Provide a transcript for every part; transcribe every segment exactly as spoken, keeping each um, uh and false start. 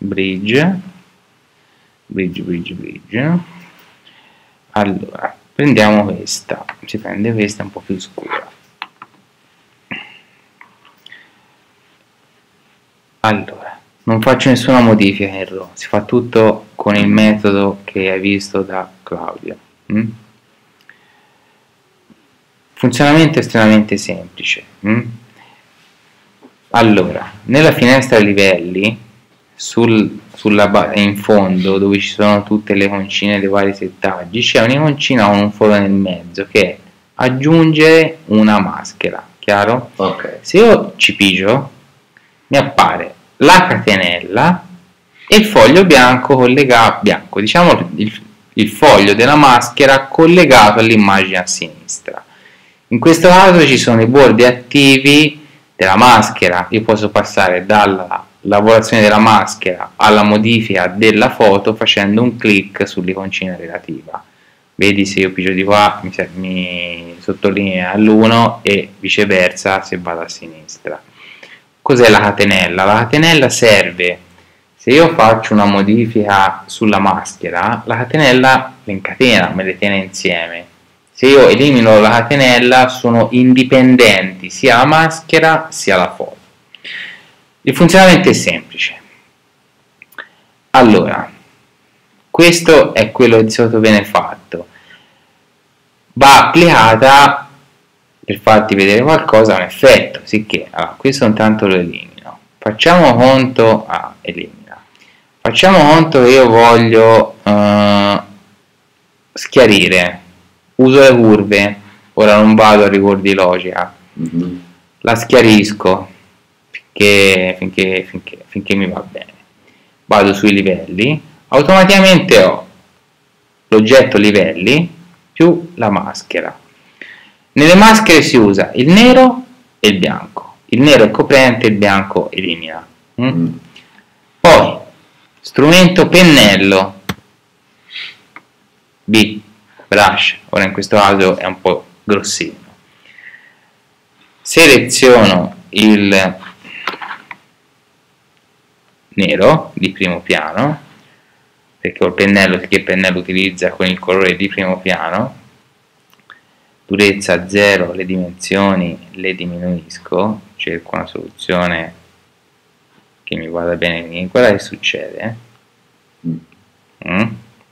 bridge, bridge, bridge, bridge. Allora, prendiamo questa, si prende questa un po' più scura. Allora, non faccio nessuna modifica in RAW, si fa tutto con il metodo che hai visto da Claudio. Mm? Funzionamento estremamente semplice. Mm? Allora, nella finestra livelli, sul, sulla, in fondo, dove ci sono tutte le iconcine dei vari settaggi, c'è un'iconcina con un foro nel mezzo che è aggiungere una maschera, chiaro? Ok. Se io ci pigio, mi appare la catenella e il foglio bianco collegato, bianco, diciamo il, il foglio della maschera collegato all'immagine a sinistra. In questo caso ci sono i bordi attivi della maschera, io posso passare dalla lavorazione della maschera alla modifica della foto facendo un clic sull'iconcina relativa. Vedi, se io pigio di qua mi, mi sottolinea all'uno e viceversa se vado a sinistra. Cos'è la catenella? La catenella serve, se io faccio una modifica sulla maschera, la catenella le incatena, me le tiene insieme. Se io elimino la catenella sono indipendenti sia la maschera sia la foto. Il funzionamento è semplice. Allora, questo è quello che di solito viene fatto. Va applicata, per farti vedere qualcosa, un effetto, sicché allora, questo intanto lo elimino. Facciamo conto, ah, elimina. Facciamo conto che io voglio uh, schiarire, uso le curve, ora non vado a rigor di logica, mm-hmm. La schiarisco finché, finché, finché, finché mi va bene. Vado sui livelli, automaticamente ho l'oggetto livelli più la maschera. Nelle maschere si usa il nero e il bianco. Il nero è coprente, il bianco elimina. Mm? Poi, strumento pennello, B, brush, ora in questo caso è un po' grossino. Seleziono il nero di primo piano, perché ho il pennello che il pennello utilizza con il colore di primo piano. Durezza zero, le dimensioni le diminuisco, cerco una soluzione che mi vada bene. Guarda che succede. Mm.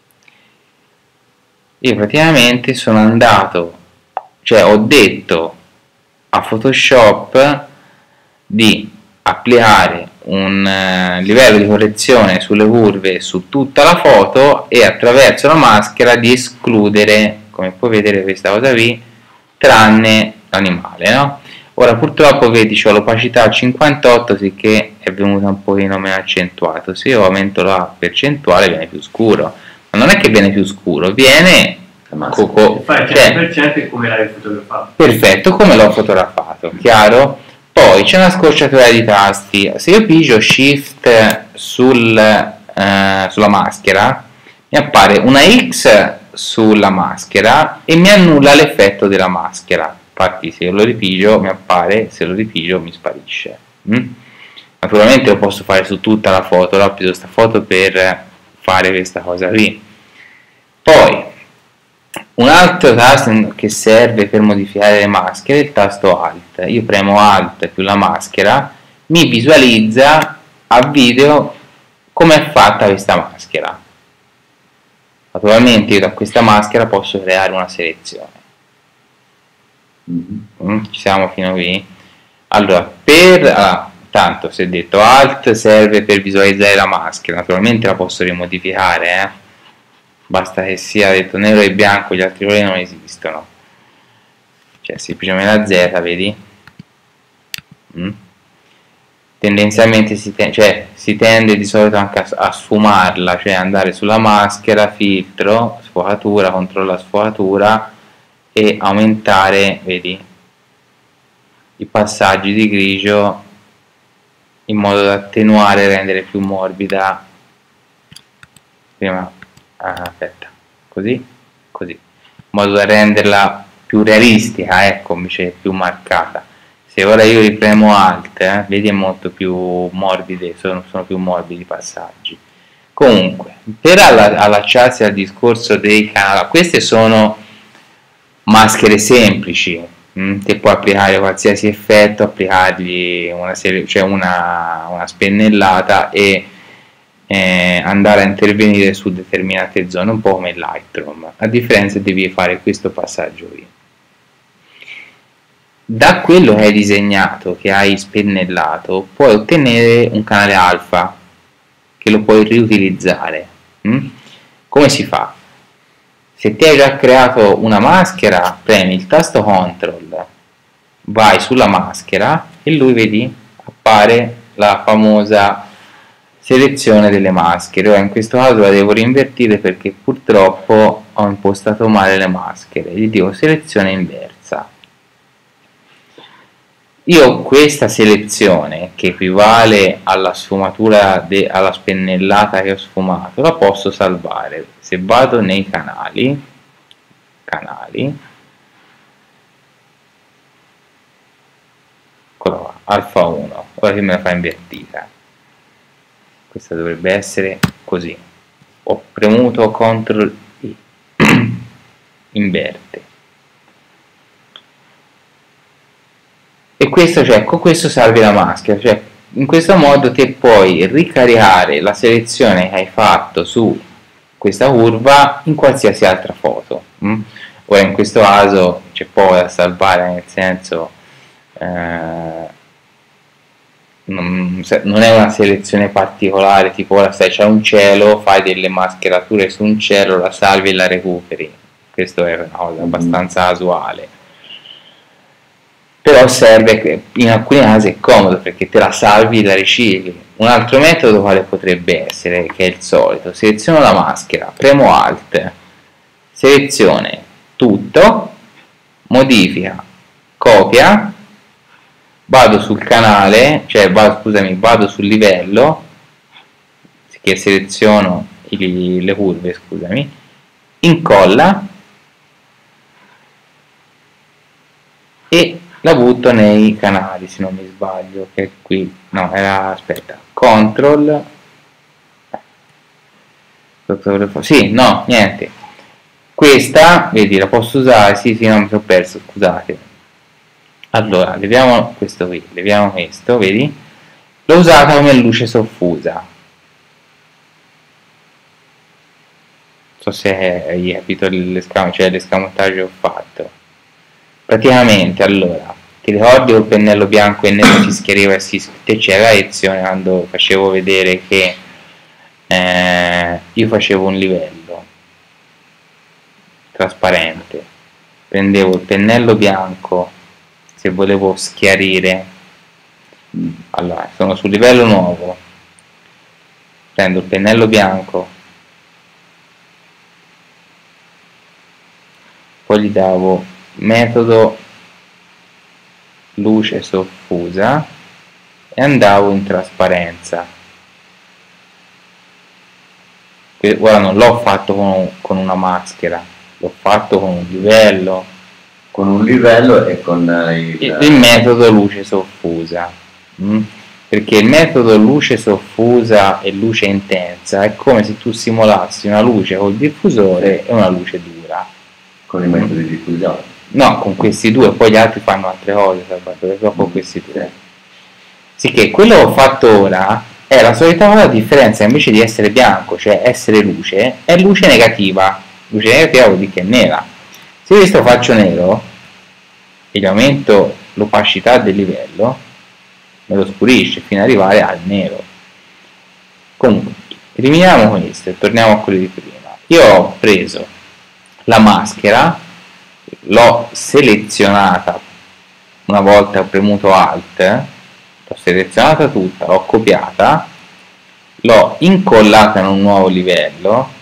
Io praticamente sono andato, cioè ho detto a Photoshop di applicare un uh, livello di correzione sulle curve su tutta la foto e attraverso la maschera di escludere, come puoi vedere questa cosa qui, tranne l'animale, no? Ora purtroppo vedi c'ho l'opacità al cinquantotto, sicché è venuta un pochino meno accentuato. Se io aumento la percentuale viene più scuro, ma non è che viene più scuro, viene co- fai il cento per cento e come l'hai fotografato. Perfetto, come l'ho fotografato, chiaro? Poi c'è una scorciatoia di tasti. Se io pigio shift sul, eh, sulla maschera mi appare una X sulla maschera e mi annulla l'effetto della maschera. Infatti se io lo ripigio mi appare, se lo ripigio mi sparisce. mm? Naturalmente lo posso fare su tutta la foto, ho preso questa foto per fare questa cosa qui. Poi un altro tasto che serve per modificare le maschere è il tasto Alt. Io premo Alt più la maschera, mi visualizza a video come è fatta questa maschera. Naturalmente io da questa maschera posso creare una selezione. Mm, ci siamo fino qui. Allora, per ah, tanto si è detto Alt serve per visualizzare la maschera, naturalmente la posso rimodificare, eh? Basta che sia detto nero e bianco, gli altri colori non esistono. Cioè semplicemente la Z, vedi? Mm. Tendenzialmente si, te cioè, si tende di solito anche a, a sfumarla, cioè andare sulla maschera, filtro, sfocatura, controlla sfocatura e aumentare, vedi, i passaggi di grigio in modo da attenuare e rendere più morbida. Prima, ah, aspetta, così, così, in modo da renderla più realistica, ecco, invece più marcata. se ora io ripremo Alt, eh, vedi è molto più morbide, sono, sono più morbidi i passaggi. Comunque, per alla, allacciarsi al discorso dei canali, queste sono maschere semplici, mh, che puoi applicare qualsiasi effetto, applicargli una, serie, cioè una, una spennellata e eh, andare a intervenire su determinate zone, un po' come Lightroom, a differenza devi fare questo passaggio qui. Da quello che hai disegnato, che hai spennellato, puoi ottenere un canale alfa che lo puoi riutilizzare. Mm? Come si fa? Se ti hai già creato una maschera, premi il tasto control, vai sulla maschera e lui, vedi, appare la famosa selezione delle maschere. Ora in questo caso la devo rinvertire perché purtroppo ho impostato male le maschere. Gli dico selezione inversa. Io questa selezione, che equivale alla sfumatura, de, alla spennellata che ho sfumato, la posso salvare. Se vado nei canali, canali, eccola qua, alfa uno, ora che me la fa invertita. Questa dovrebbe essere così. Ho premuto control I, inverte. E questo, cioè, con questo salvi la maschera, cioè in questo modo te puoi ricaricare la selezione che hai fatto su questa curva in qualsiasi altra foto. Mm? Ora in questo caso c'è poco da salvare, nel senso eh, non, non è una selezione particolare, tipo ora stai c'è un cielo, fai delle mascherature su un cielo, la salvi e la recuperi. Questo è una cosa abbastanza casuale. Però serve, in alcuni casi è comodo perché te la salvi e la ricicli. Un altro metodo quale potrebbe essere, che è il solito: seleziono la maschera, premo Alt, selezione tutto, modifica, copia, vado sul canale, cioè vado, scusami, vado sul livello, che seleziono i, le curve, scusami, incolla e la butto nei canali, se non mi sbaglio, che è qui, no, era, aspetta, control, sì, no, niente, questa, vedi, la posso usare, sì, sì, non mi sono perso, scusate, allora, leviamo questo qui, leviamo questo, vedi, l'ho usata come luce soffusa, non so se hai capito l'escamotaggio, cioè l'escamotaggio che ho fatto. Praticamente, allora, ti ricordi col pennello bianco e nero si schiariva e si c'era la lezione quando facevo vedere che eh, io facevo un livello trasparente, prendevo il pennello bianco se volevo schiarire, allora sono sul livello nuovo, prendo il pennello bianco, poi gli davo metodo luce soffusa e andavo in trasparenza. Ora non l'ho fatto con, con una maschera, l'ho fatto con un livello, con un livello e con il, il, il metodo luce soffusa, mm? Perché il metodo luce soffusa e luce intensa è come se tu simulassi una luce col diffusore e una luce dura con i metodi di diffusione. No, con questi due, poi gli altri fanno altre cose, però con questi due. Sì, che quello che ho fatto ora è la solita cosa, la differenza invece di essere bianco, cioè essere luce, è luce negativa. Luce negativa vuol dire che è nera. Se questo faccio nero e gli aumento l'opacità del livello, me lo scurisce fino ad arrivare al nero. Comunque, eliminiamo questo e torniamo a quello di prima. Io ho preso la maschera, l'ho selezionata una volta ho premuto Alt, l'ho selezionata tutta, l'ho copiata, l'ho incollata in un nuovo livello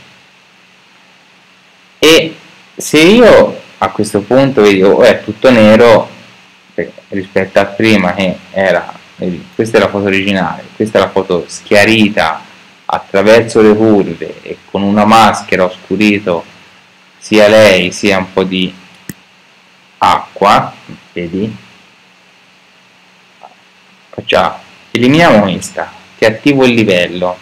e se io a questo punto vedi oh, è tutto nero rispetto a prima che era, vedi, questa è la foto originale, questa è la foto schiarita attraverso le curve e con una maschera ho scurito sia lei sia un po' di acqua, vedi? facciamo, eliminiamo questa, ti attivo il livello,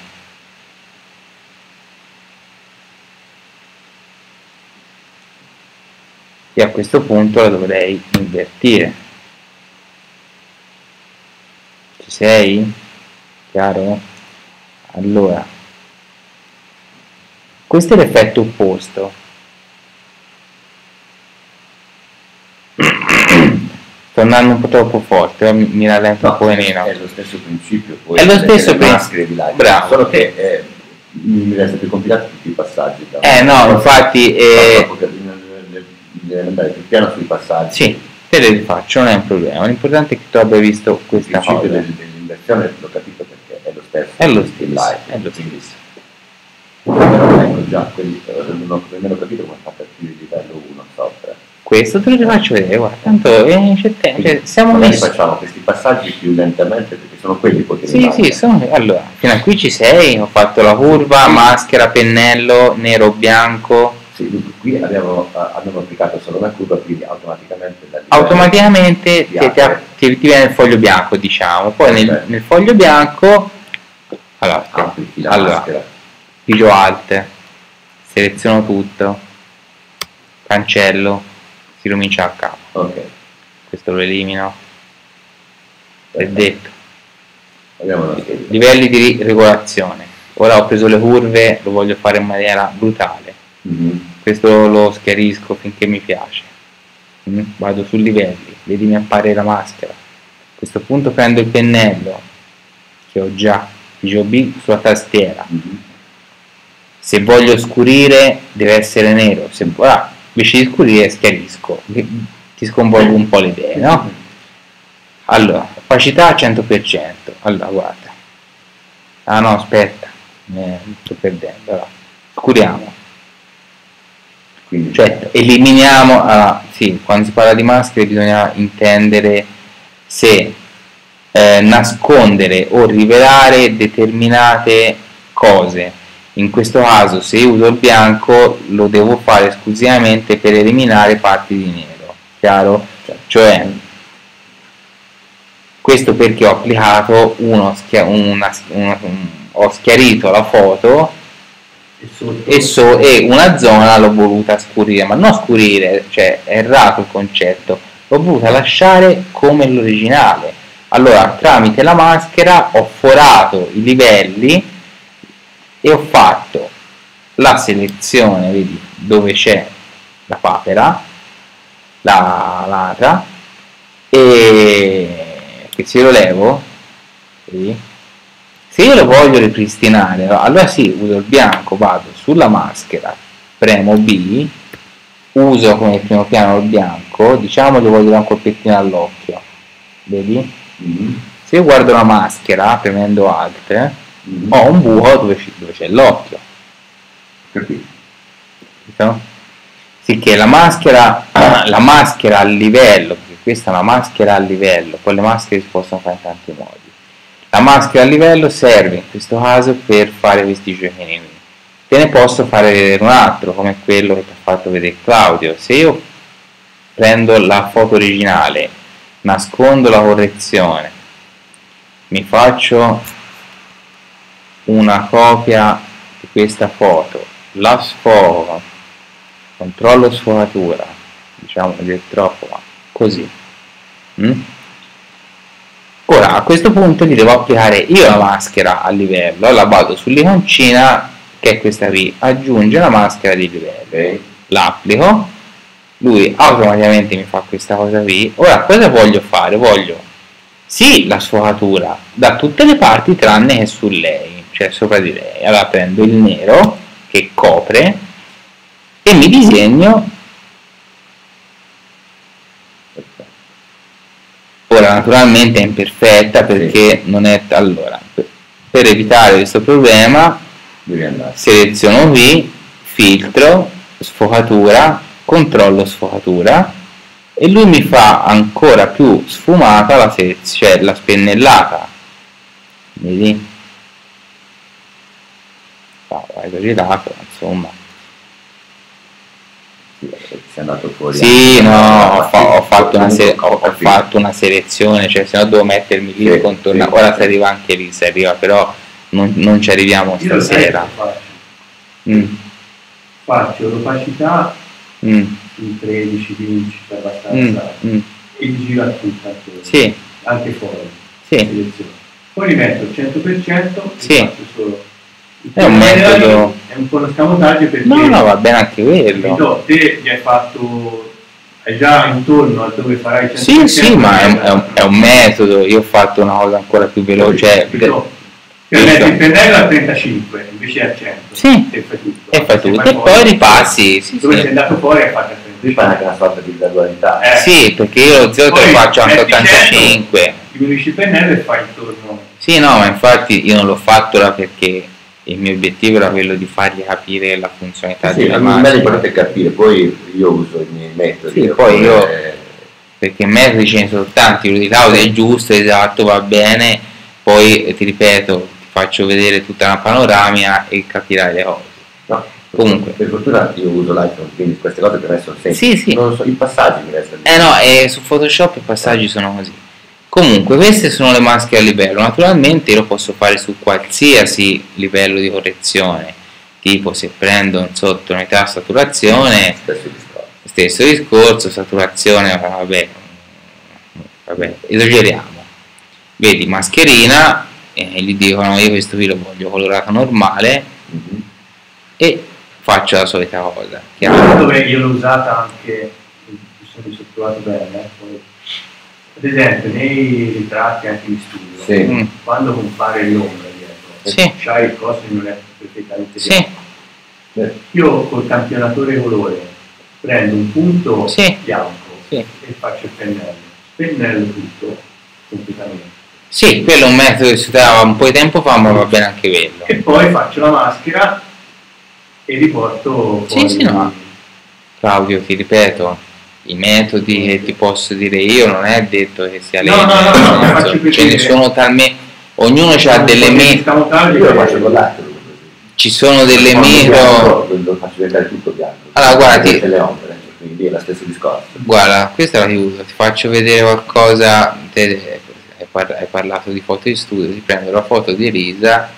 e a questo punto la dovrei invertire. Ci sei? Chiaro? Allora, questo è l'effetto opposto. Sto andando un po' troppo forte, mi, mi rallento no, un po' meno. È lo stesso principio. È lo stesso principio. Bravo. Solo che eh, mi resta più complicato tutti i passaggi. Eh no, infatti... Eh, deve andare più piano sui passaggi. Sì, te le rifaccio, non è un problema. L'importante è che tu abbia visto questa cosa. Il principio dell'inversione l'ho capito perché è lo stesso. È lo stesso. Live, è lo stesso. Però ecco già, quelli, non ho nemmeno capito come ha fatto a più di livello uno sopra. Questo te lo rifaccio vedere, guarda, tanto eh, c'è tempo, cioè, siamo magari messi... facciamo questi passaggi più lentamente perché sono quelli poi che Sì, sì, sono... allora, fino a qui ci sei, ho fatto la curva, maschera, pennello, nero, bianco. Sì, qui abbiamo, abbiamo applicato solo una curva, quindi automaticamente da automaticamente ti, ti, ti, ti viene il foglio bianco, diciamo. Poi nel, nel foglio bianco allora, allora pigio alt, seleziono tutto, cancello, si comincia a capo. Ok. Questo lo elimino. È detto. Livelli di regolazione. Ora ho preso le curve, lo voglio fare in maniera brutale. Mm-hmm. Questo lo schiarisco finché mi piace. Mm? Vado su livelli, vedi mi appare la maschera. A questo punto prendo il pennello che ho già, pigio B sulla tastiera. Mm-hmm. Se voglio scurire deve essere nero, se ah, invece di scurire schiarisco, ti sconvolgo un po' le idee, no? Allora, opacità cento per cento. Allora, guarda. Ah no, aspetta, eh, sto perdendo. Allora, scuriamo. Quindi, cioè, eliminiamo, ah, sì, quando si parla di maschere bisogna intendere se eh, nascondere o rivelare determinate cose. In questo caso, se io uso il bianco, lo devo fare esclusivamente per eliminare parti di nero, chiaro? Cioè, questo perché ho applicato uno schia- una, una, un, ho schiarito la foto e, so, e una zona l'ho voluta scurire, ma non scurire, cioè è errato il concetto, l'ho voluta lasciare come l'originale. Allora, tramite la maschera ho forato i livelli e ho fatto la selezione, vedi, dove c'è la papera, la ladra, e che se lo levo, vedi? Se io lo voglio ripristinare, allora sì, uso il bianco, vado sulla maschera, premo B, uso come primo piano il bianco, diciamo che voglio dare un colpettino all'occhio, vedi? Mm-hmm. Se io guardo la maschera, premendo Alt, mm-hmm. ho un buco dove, dove c'è l'occhio. Capito? Sì, che la maschera, la maschera a livello, perché questa è una maschera a livello, poi le maschere si possono fare in tanti modi. La maschera a livello serve in questo caso per fare questi giochini qui. Te ne posso fare vedere un altro, come quello che ti ha fatto vedere Claudio. Se io prendo la foto originale, nascondo la correzione, mi faccio una copia di questa foto, la sfogo, controllo sfogatura, diciamo che è troppo, ma così. Mm? Ora a questo punto gli devo applicare io la maschera a livello, la vado sull'iconcina che è questa qui, aggiunge la maschera di livello, l'applico, lui automaticamente mi fa questa cosa qui. Ora cosa voglio fare? Voglio sì la sfogatura da tutte le parti tranne che su lei, cioè sopra di lei. Allora prendo il nero che copre e mi disegno. Ora naturalmente è imperfetta perché non è, allora per, per evitare questo problema seleziono qui, filtro, sfocatura, controllo sfocatura e lui mi fa ancora più sfumata la selezione, cioè la spennellata, vedi? Ah, esagerato, insomma. Sì, andato fuori. Sì, no, no, ho, fa- ho, fatto una se- ho ho, ho fatto una selezione, cioè se no devo mettermi lì e sì, contornare. sì, Ora sì. si arriva anche lì, si arriva, però non, non ci arriviamo Io lo sai stasera. cosa faccio? Mm, Faccio l'opacità mm, sui tredici quindici mm, abbastanza mm. e li giro a tutta attorno, Sì, anche fuori, sì, selezione. Poi li metto al cento per cento e Sì. faccio solo il È un generale, metodo- è un po' uno scamotaggio perché no, no, va bene anche quello. capito? Te gli hai fatto, hai già intorno a dove farai il cento Sì, per cento, sì, ma è un, è un- esatto. è un metodo, io ho fatto una cosa ancora più veloce. Capito? Sì. Cioè, metti il pennello a trentacinque invece a cento Sì. e fai tutto. E fai Se tutto, vai e fuori, poi ripassi, sì, dove sì. sei andato fuori hai fatto a Qui fa anche trentacinque. una sorta di gradualità. Eh. Sì, perché io lo zero te lo Poi faccio anche a metti ottantacinque. Diminuisci il pennello e fai intorno. Sì, no, ma infatti io non l'ho fatto là perché il mio obiettivo era quello di fargli capire la funzionalità Sì, della a me macchina. l'importante è capire, poi io uso i miei metodi. Sì, poi io- eh, Perché metodi ce ne sono tanti, quello di Claudio è giusto, esatto, va bene, poi eh, ti ripeto, ti faccio vedere tutta una panoramica e capirai le cose. no, Comunque. per fortuna io uso l'iPhone, quindi queste cose per me sono semplici. Sì, sì. Non lo so, i passaggi mi restano. Eh no, e su Photoshop i passaggi sono così. Comunque, queste sono le maschere a livello. Naturalmente io lo posso fare su qualsiasi livello di correzione. Tipo se prendo sotto tonalità saturazione, Stesso discorso. stesso discorso, saturazione, vabbè, vabbè, esageriamo. Vedi, mascherina, e gli dicono io questo qui lo voglio colorato normale Mhm. e faccio la solita cosa. Chiaro, dove io l'ho usata anche, mi sono trovato bene, eh, poi. Ad esempio nei ritratti anche in studio, Sì. Mm. quando compare l'ombra dietro, Sì. c'hai il coso che non è perfettamente Sì, bianco. Eh, Io col campionatore colore prendo un punto Sì. bianco sì. e faccio il pennello, pennello tutto completamente Sì, quello è un metodo che si usava un po' di tempo fa, ma va bene anche quello. e poi faccio la maschera e riporto Sì, fuori. sì, no. Claudio, ti ripeto, i metodi che ti posso dire io non è detto che sia No, legge, no, no, nel no, senso, faccio ce ne vedere. sono talmente, ognuno ha delle micro, Io lo faccio con l'altro. ci sono delle Quando micro, bianco, Lo faccio diventare tutto bianco. Allora, guardi- Tutte le ombre, quindi è lo stesso discorso. guarda, questa la chiudo, ti faccio vedere qualcosa, te, hai, par- hai parlato di foto di studio, ti prendo la foto di Elisa,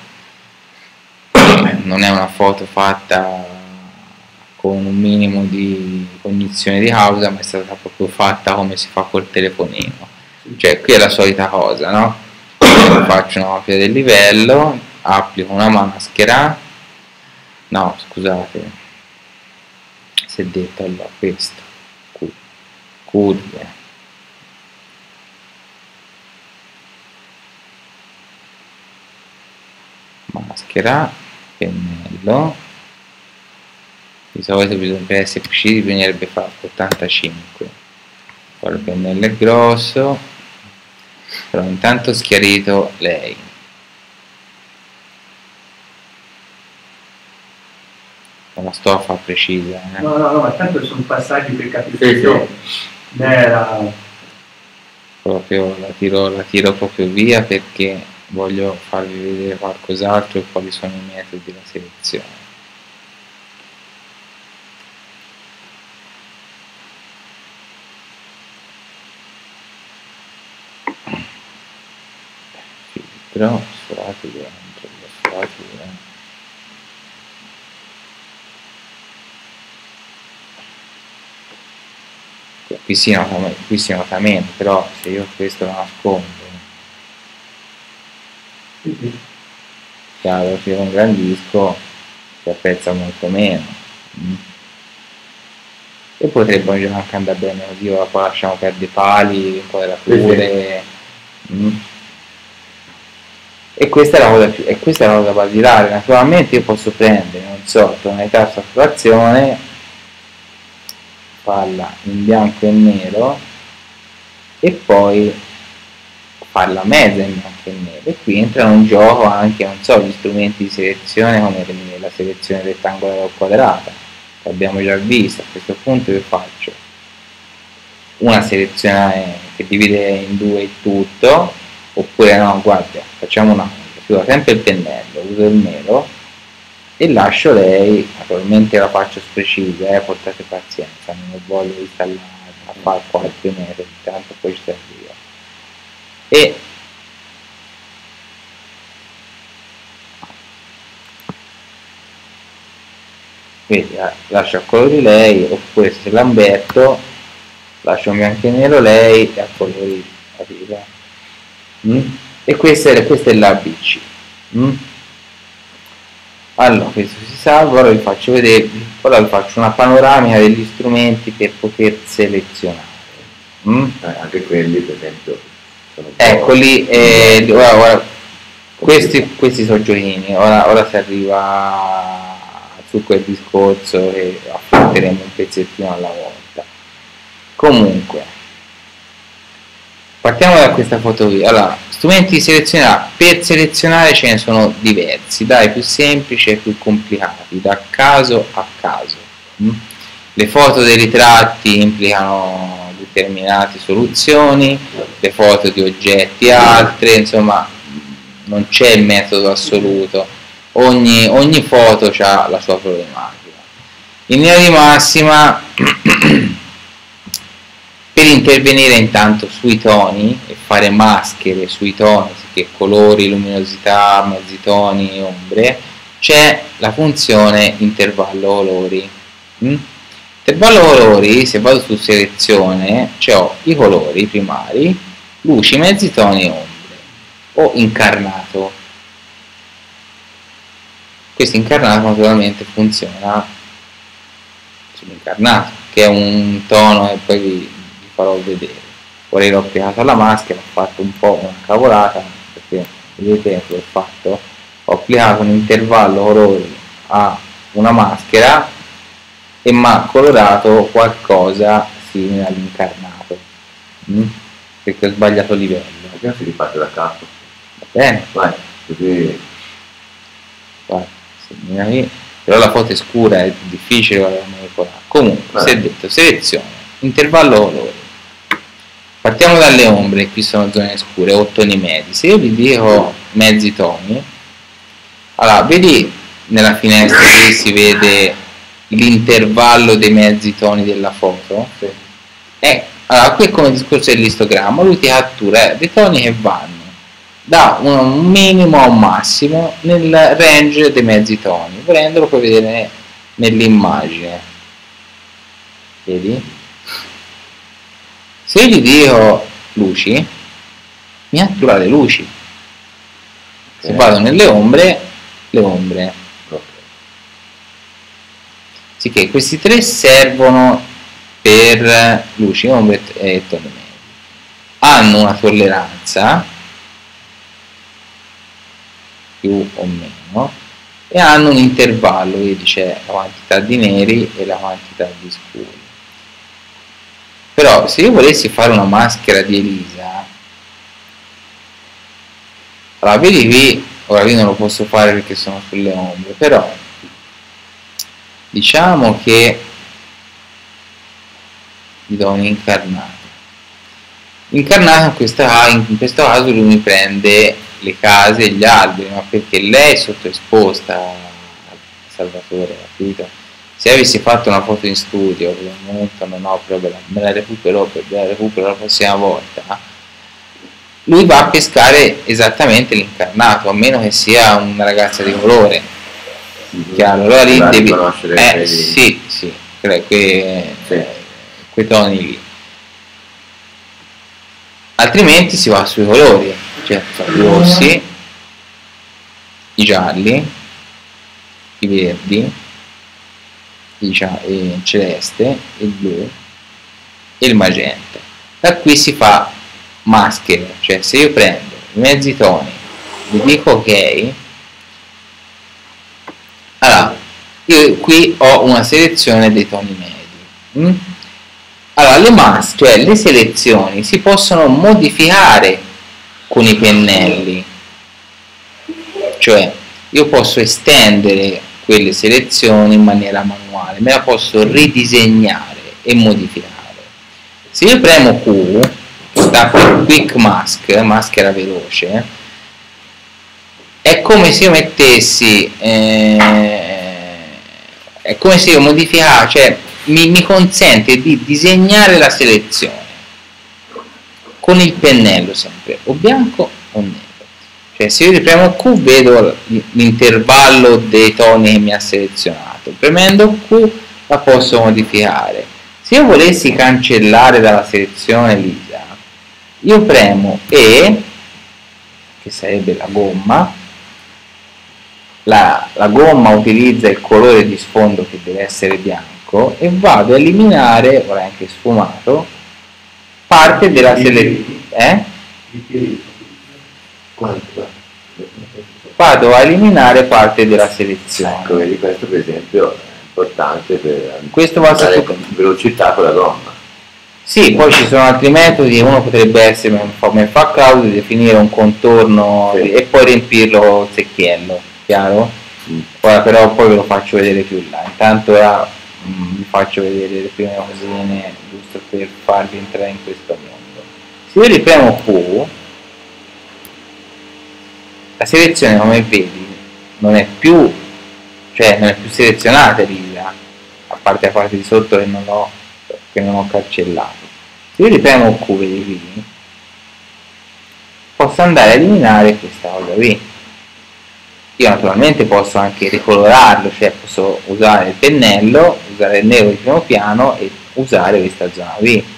non è una foto fatta con un minimo di cognizione di causa, ma è stata proprio fatta come si fa col telefonino. Cioè, qui è la solita cosa, no? Faccio una copia del livello, applico una maschera, no, scusate, si è detto allora questo, Cu- curve, maschera, pennello. Di solito bisogna, per essere precisi bisognerebbe fare ottantacinque. Poi il pennello è grosso, però intanto ho schiarito lei. Non la sto a fare precisa, eh. No, no, no, ma tanto sono passaggi per capire. Sì, sì. Era Proprio la tiro, la tiro proprio via perché voglio farvi vedere qualcos'altro e quali sono i metodi della selezione. Filtro, sferatura, sferatura. Qui si nota, qui si nota meno, però se io questo lo nascondo, sì, sì. chiaro, se io ingrandisco si apprezza molto meno. Mm. E potrebbe già anche andare bene così, ora poi lasciamo perdere i pali, inquadrature. Mm. E questa è la cosa più, e questa è la cosa basilare. Naturalmente io posso prendere, non so, tonalità saturazione, farla in bianco e nero e poi farla mezza in bianco e nero, e qui entrano in gioco anche, non so, gli strumenti di selezione come la selezione rettangolare o quadrata che abbiamo già visto. A questo punto io faccio una selezione che divide in due il tutto, oppure no, guarda, facciamo una cosa, uso sempre il pennello, uso il nero e lascio lei, naturalmente la faccio precisa, eh, portate pazienza, non voglio installare a fare qualche metro, intanto poi ci arrivo. E vedi, lascio a colori lei, oppure se Lamberto lascio in bianco e nero lei e a colori la vita. Mm? E questa è, questa è l'A B C. Mm? Allora, questo si salva, ora vi faccio vedere, ora vi faccio una panoramica degli strumenti per poter selezionare. Mm? Eh, anche quelli, per esempio, sono Eccoli, eh, ora, ora, questi, questi sono giochini, ora, ora si arriva su quel discorso e affronteremo un pezzettino alla volta. Comunque, partiamo da questa foto qui. Allora, strumenti di selezionare, per selezionare ce ne sono diversi, dai più semplici ai più complicati, da caso a caso. Mm? Le foto dei ritratti implicano determinate soluzioni, le foto di oggetti altre, insomma non c'è il metodo assoluto, ogni, ogni foto ha la sua problematica. In linea di massima per intervenire intanto sui toni e fare maschere sui toni, che colori, luminosità, mezzi toni, ombre, c'è la funzione intervallo colori. Mm? Intervallo colori, se vado su selezione, ho i colori primari, luci, mezzi toni e ombre, o incarnato. Questo incarnato naturalmente funziona sull'incarnato, che è un tono e poi vi farò vedere. Ora l'ho applicato alla maschera, ho fatto un po' una cavolata, perché vedete che ho fatto, ho applicato un intervallo colori a una maschera e mi ha colorato qualcosa simile all'incarnato, mm? perché ho sbagliato livello. Perché si riparte da capo? Va bene? Vai, così. Vai, segna qui. Però la foto è scura, è difficile da manipolare. Comunque, si è detto, selezione, intervallo colori. Partiamo dalle ombre, qui sono zone scure o toni medi. Se io vi dico mezzi toni, allora vedi nella finestra qui si vede l'intervallo dei mezzi toni della foto? Sì. Eh, allora qui è come il discorso dell'istogramma, lui ti cattura eh, dei toni che vanno da un minimo a un massimo nel range dei mezzi toni. Volendo lo puoi vedere nell'immagine, vedi? Se io gli dico luci, mi cattura le luci. Se vado nelle ombre, le ombre. Okay. Sì, che questi tre servono per luci, ombre e toni medi. Hanno una tolleranza più o meno e hanno un intervallo, vedi c'è la quantità di neri e la quantità di scuri. Però se io volessi fare una maschera di Elisa, allora vedi qui, ora qui non lo posso fare perché sono sulle ombre, però diciamo che gli do un incarnato. Incarnato in questo, in questo caso lui mi prende le case e gli alberi, ma perché lei è sottoesposta a Salvatore, capito? Se avessi fatto una foto in studio, per il momento non ho problema, me la recupero, per me la recupero la prossima volta, lui va a pescare esattamente l'incarnato, a meno che sia una ragazza di colore. Mm-hmm. Chiaro, allora lì devi... Eh, sì, sì, que, que, sì. quei toni lì. Altrimenti si va sui colori, cioè i rossi, i gialli, i verdi, il celeste, il blu e il magenta. Da qui si fa maschere, cioè se io prendo i mezzi toni, vi dico ok, allora io qui ho una selezione dei toni medi. Mm? Allora le maschere, cioè le selezioni si possono modificare con i pennelli, cioè io posso estendere quelle selezioni in maniera manuale, me la posso ridisegnare e modificare. Se io premo Q, che sta per Quick Mask, maschera veloce, è come se io mettessi eh, è come se io modificassi, cioè mi, mi consente di disegnare la selezione con il pennello sempre, o bianco o nero. Cioè se io ripremo Q vedo l'intervallo dei toni che mi ha selezionato, premendo Q la posso modificare. Se io volessi cancellare dalla selezione lisa, io premo E, che sarebbe la gomma, la, la gomma utilizza il colore di sfondo che deve essere bianco e vado a eliminare, ora anche sfumato, parte della selezione. Eh? Vado a eliminare parte della selezione. Ecco, vedi, questo per esempio è importante per questo va dare velocità con la gomma. Sì, poi ci sono altri metodi, uno potrebbe essere come fa Claudio, definire un contorno sì. e poi riempirlo col secchiello, chiaro? Mm. Ora però poi ve lo faccio vedere più là, intanto ora mm, vi faccio vedere le prime cosine giusto per farvi entrare in questo mondo. Se io ripremo Q, la selezione, come vedi, non è più, cioè non è più selezionata lisa, a parte la parte di sotto che non ho, che non ho cancellato. Se io ripremo Q, vedi qui, posso andare a eliminare questa cosa qui. Io naturalmente posso anche ricolorarlo, cioè posso usare il pennello, usare il nero di primo piano e usare questa zona qui.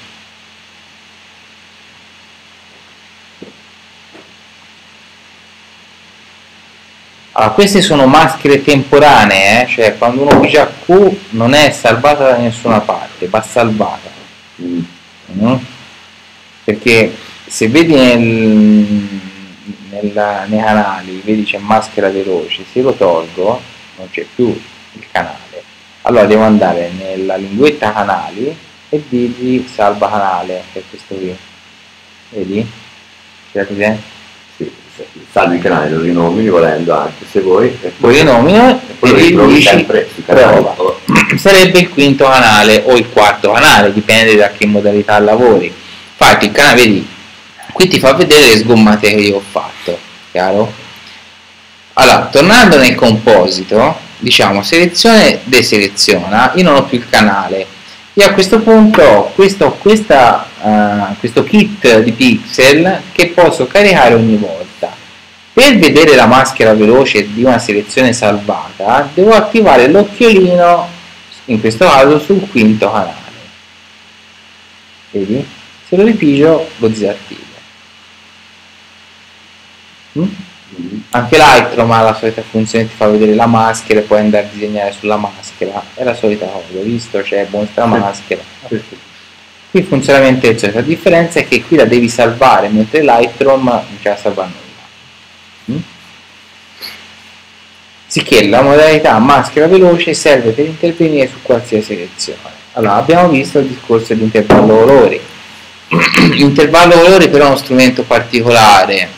Allora, queste sono maschere temporanee, eh? Cioè quando uno pigia Q non è salvata da nessuna parte, va salvata. Mm. Mm? Perché se vedi nel, nella, nei canali, vedi c'è maschera veloce, se lo tolgo non c'è più il canale. Allora devo andare nella linguetta canali e dirgli salva canale, che è questo qui. Vedi? Vedete? Salvi il canale, lo rinomini volendo anche se vuoi, e poi rinomino e poi lo ritrovi dici sempre sul canale. Sarebbe il quinto canale o il quarto canale, dipende da che modalità lavori. Infatti il canale, vedi, qui ti fa vedere le sgommate che io ho fatto, chiaro? Allora, tornando nel composito, diciamo selezione, deseleziona, io non ho più il canale. Io a questo punto ho questo, questa, uh, questo kit di pixel che posso caricare ogni volta. Per vedere la maschera veloce di una selezione salvata devo attivare l'occhiolino, in questo caso sul quinto canale. Vedi? Se lo ripigio lo disattivo. Mm? Anche Lightroom ha la solita funzione, ti fa vedere la maschera e puoi andare a disegnare sulla maschera, è la solita cosa, visto? C'è mostra maschera. Qui il funzionamento è il solito, la differenza è che qui la devi salvare, mentre Lightroom non c'è la salva nulla. Mm? Sicché la modalità maschera veloce serve per intervenire su qualsiasi selezione. Allora, abbiamo visto il discorso dell'intervallo colori. L'intervallo colori però è uno strumento particolare,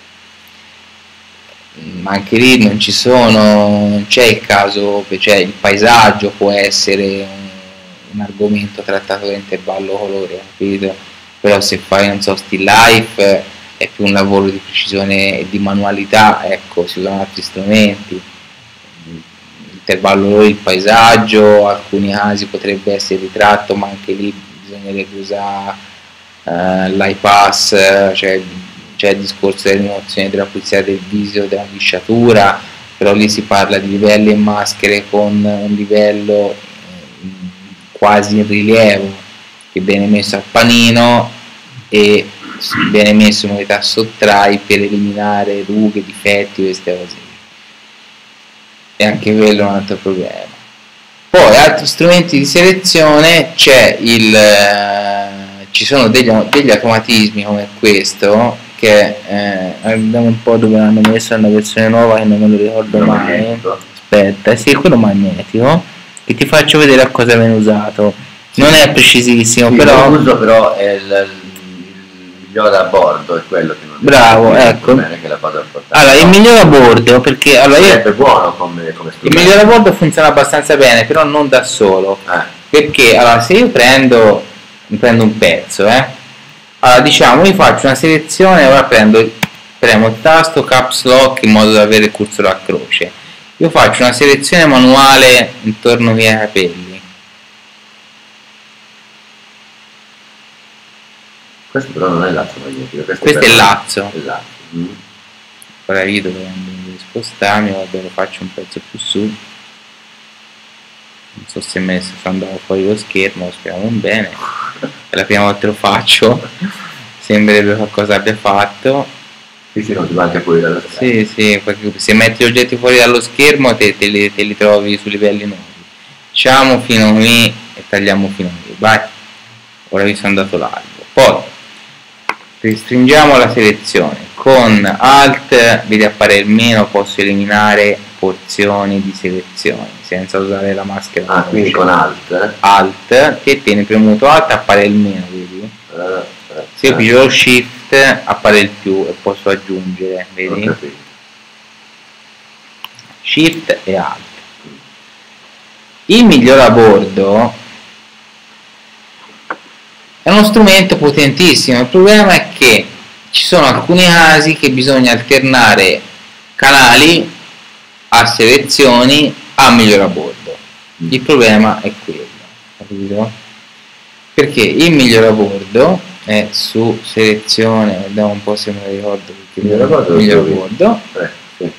ma anche lì non ci sono, non c'è il caso, cioè il paesaggio può essere un, un argomento trattato da intervallo colore, capito? Però se fai, non so, still life è più un lavoro di precisione e di manualità, ecco, si usano altri strumenti. Intervallo colore, il paesaggio, in alcuni casi potrebbe essere ritratto, ma anche lì bisognerebbe usare uh, l'iPass, cioè c'è il discorso della rimozione della pulizia del viso, della lisciatura, però lì si parla di livelli e maschere con un livello eh, quasi in rilievo che viene messo al panino e viene messo in modalità sottrai per eliminare rughe, difetti, queste cose. E anche quello è un altro problema. Poi altri strumenti di selezione, c'è il eh, ci sono degli, degli automatismi come questo che eh, vediamo un po' dove l'hanno messo, una versione nuova che non me lo ricordo mai. Aspetta, sì, quello magnetico, che ti faccio vedere a cosa viene usato. Non è precisissimo, sì, però l'uso però è il, il migliore a bordo, è quello che non bravo, è ecco. Bene che la vado a portare. Allora, il migliore a bordo, perché allora io, è buono come, come il migliore a bordo funziona abbastanza bene, però non da solo. Eh. Perché allora se io prendo, prendo un pezzo, eh. Allora diciamo, io faccio una selezione, ora prendo, premo il tasto caps lock in modo da avere il cursore a croce io faccio una selezione manuale intorno ai miei capelli. Questo però non è lazzo magnetico, questo, Questo è però- lazzo. è lazzo. Mm. Ora io devo spostarmi, vabbè, lo faccio un pezzo più su. Non so se me sto andando fuori lo schermo, lo speriamo bene. È la prima volta che lo faccio, sembrerebbe qualcosa abbia fatto. Sì, sì, non ti va anche fuori dallo schermo. Sì, sì, perché se metti gli oggetti fuori dallo schermo te, te, li, te li trovi su livelli nuovi. Facciamo fino qui e tagliamo fino qui, vai. Ora vi sono andato largo. Poi restringiamo la selezione. Con Alt, vedi apparire il meno, posso eliminare porzioni di selezione senza usare la maschera. Ah, quindi con Alt, eh? Alt, che tieni premuto Alt appare il meno, vedi? Eh, eh, Se io eh, piglio lo Shift appare il più e posso aggiungere, ho vedi? capito. Shift e Alt. Il miglior a bordo è uno strumento potentissimo, il problema è che ci sono alcuni casi che bisogna alternare canali a selezioni a miglior a bordo. Il problema è quello, capito? Perché il miglior a bordo è su selezione, vediamo un po' se me lo ricordo, perché Miglior a bordo, il miglior a sì. bordo. Eh, sì.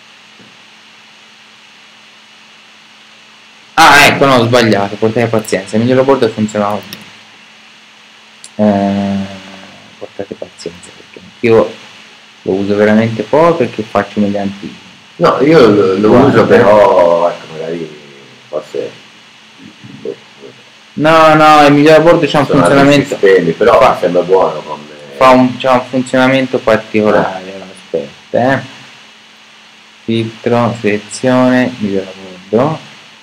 Ah, ecco, no, ho sbagliato, portate pazienza, il miglior a bordo funzionava così. Eh, portate pazienza, perché io lo uso veramente poco perché faccio meglio antichi. No, io lo, lo Guarda. uso, però ecco, magari forse boh, No, no, il miglior a bordo c'ha un sono altri funzionamento, sistemi, però fa- mi sembra buono come fa un, c'ha un funzionamento particolare. Allora, aspetta, eh. Filtro, selezione, miglior a bordo.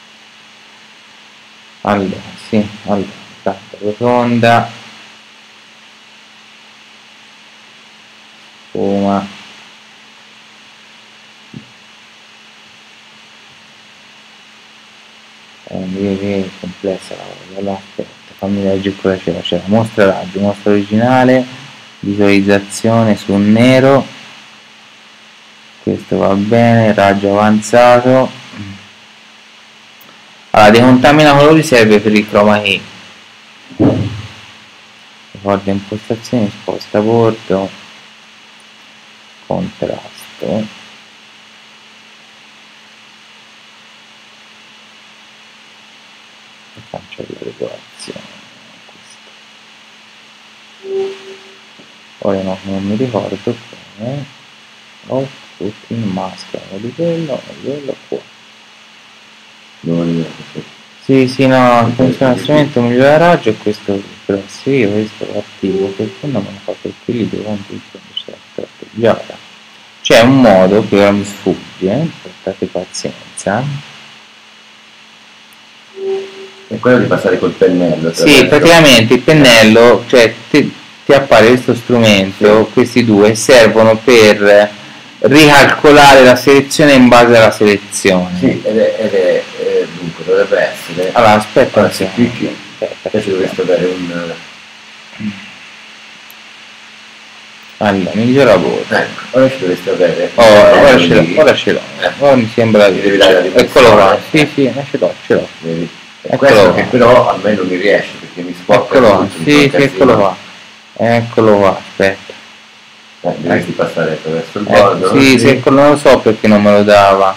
Allora, sì, allora, carta rotonda, spuma, eh, vedi che è complessa la cosa. Allora, aspetta, fammi leggere cosa c'era. C'era mostra raggio, mostra originale, visualizzazione su nero, questo va bene, raggio avanzato. Allora, decontamina colori serve per il chroma key. Ricorda impostazioni, sposta bordo, contrasto, e faccio la regolazione. Questo. Ora no, non mi ricordo come. Oh, tutti in maschera di quello e quello qua. non sì. Sì, sì, no, funziona lo strumento migliore a raggio e questo però se io questo lo attivo, perché non me lo fa per quelli devo anche già. C'è un modo che ora mi sfugge, portate pazienza. È quello di passare col pennello. Sì, attraverso- praticamente il pennello, cioè ti, ti appare questo strumento, Sì. questi due servono per ricalcolare la selezione in base alla selezione. Sì, ed è, ed è eh, dunque dovrebbe essere. Allora, aspetta un Allora, se attimo. clicchi, Aspetta, adesso dovresti avere un. allora, miglior lavoro. Ecco, ora ci dovresti avere. Oh, ora ce l'ho, lì. ora ce l'ho. Eh. Ora mi sembra di Devi dare la dimensione. eccolo qua. Sì, sì, eh, ce l'ho, ce l'ho. Vedi? E Eccolo questo qua. che però a me non mi riesce perché mi sporca Eccolo qua. tutto, mi Sì, fa sì, un casino. eccolo qua. Eccolo qua, aspetta. Eh, dovresti passare attraverso il Ecco, bordo. sì, no? sì, eccolo, non lo so perché non me lo dava.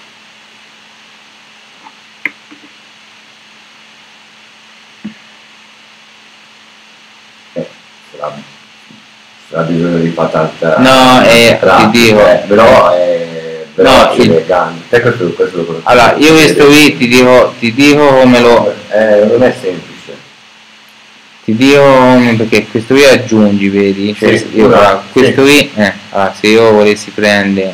Eh, sarà, sarà bisogno di patata. No, eh, pratica, ti dico- eh, però è però No, è il- elegante. Te questo, questo lo conosco. Allora, io questo qui ti dico, ti dico come lo. Eh, non è semplice. Ti dico come- perché questo qui aggiungi, vedi? Cioè, Sì, io, ora, allora, questo sì. qui, eh, allora, se io volessi prendere.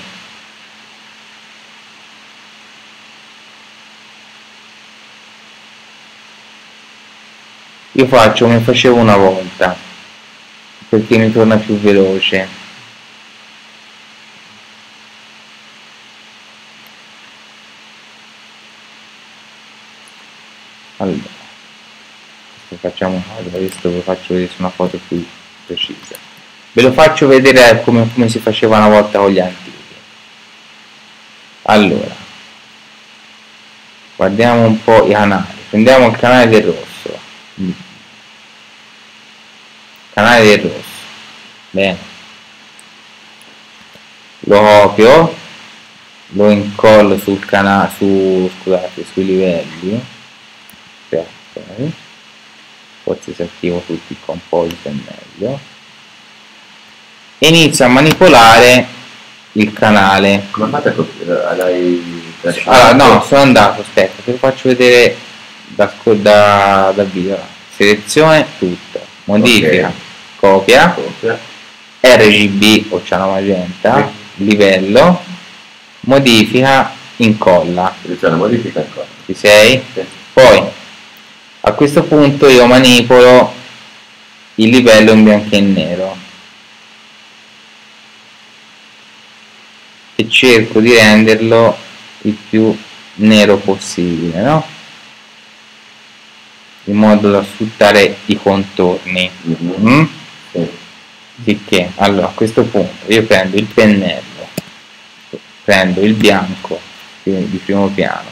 Io faccio come facevo una volta, perché mi torna più veloce. Allora, questo facciamo una cosa, questo ve lo faccio vedere su una foto più precisa. Ve lo faccio vedere come, come si faceva una volta con gli antichi. Allora, guardiamo un po' i canali, prendiamo il canale del rosso, canale del rosso, bene, lo copio, lo incollo sul canale, su, scusate, sui livelli, ok, forse se attivo tutti i composite è meglio, e inizio a manipolare il canale. Come fate a copiare? L'hai Allora, no, sono andato, aspetta, te lo faccio vedere da, da, da video. Selezione tutto, modifica, Ok. copia, copia. R G B o ciano magenta, livello, modifica, incolla. Selezione modifica ancora. Ci sei? Sì. Poi a questo punto io manipolo il livello in bianco e nero e cerco di renderlo il più nero possibile, no? In modo da sfruttare i contorni. Mhm. Mm? Sì. Sicché, allora a questo punto io prendo il pennello, prendo il bianco di primo piano,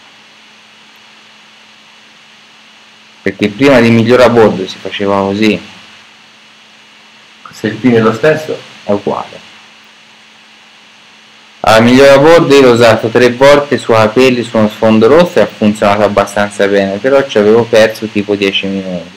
perché prima di migliora a bordo si faceva così, Se il pin è lo stesso, è uguale. Allora, migliora a bordo io l'ho usato tre volte su capelli su uno sfondo rosso e ha funzionato abbastanza bene, però ci avevo perso tipo dieci minuti.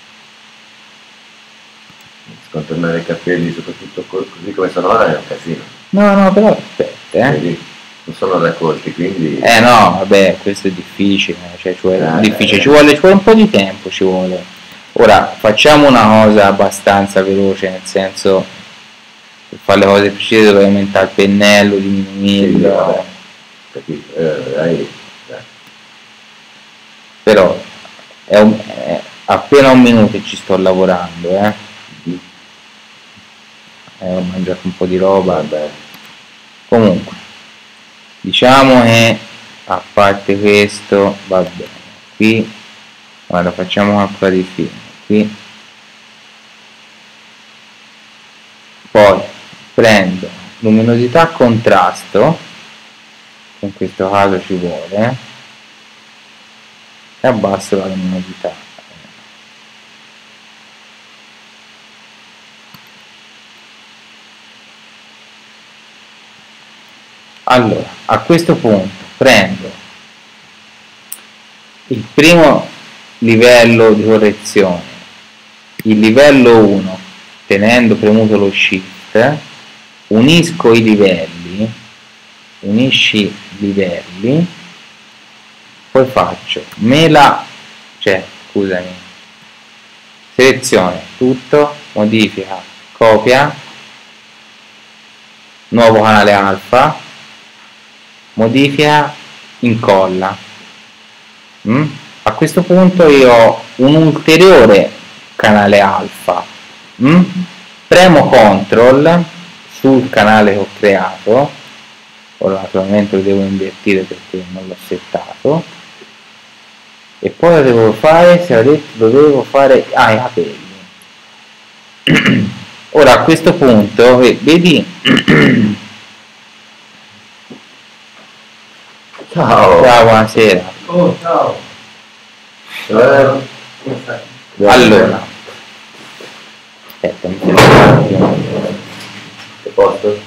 scontornare i capelli, soprattutto co- così come sono ora, è un casino. No, no, però aspetta, eh. Vedi? Non sono raccolti, quindi... Eh no, vabbè, questo è difficile, cioè ci vuole, Eh, difficile, eh. ci vuole, ci vuole un po' di tempo, ci vuole. Ora, facciamo una cosa abbastanza veloce, nel senso, per fare le cose precise dovrei aumentare il pennello, Sì, diminuirlo, vabbè, capito? Eh, hai- eh. però è un- è appena un minuto che ci sto lavorando, eh. Mhm. Eh, ho mangiato un po' di roba, Vabbè. comunque, diciamo che a parte questo va bene. Qui, guarda, facciamo ancora di film, qui, poi prendo luminosità contrasto, in questo caso ci vuole, e abbasso la luminosità. Allora, a questo punto prendo il primo livello di correzione, il livello uno, tenendo premuto lo shift, unisco i livelli, unisci i livelli, poi faccio mela, cioè, scusami, selezione tutto, modifica, copia, nuovo canale alfa, modifica, incolla. Mm? A questo punto io ho un ulteriore canale alfa, mm? Premo control sul canale che ho creato, ora naturalmente lo devo invertire perché non l'ho settato, e poi lo devo fare, se ho detto dovevo fare, ah, i capelli. Ora a questo punto, vedi, Ciao! ciao, buonasera. Oh, ciao. Eh, Come stai? Allora, aspetta, mi fermo un attimo. Che posto?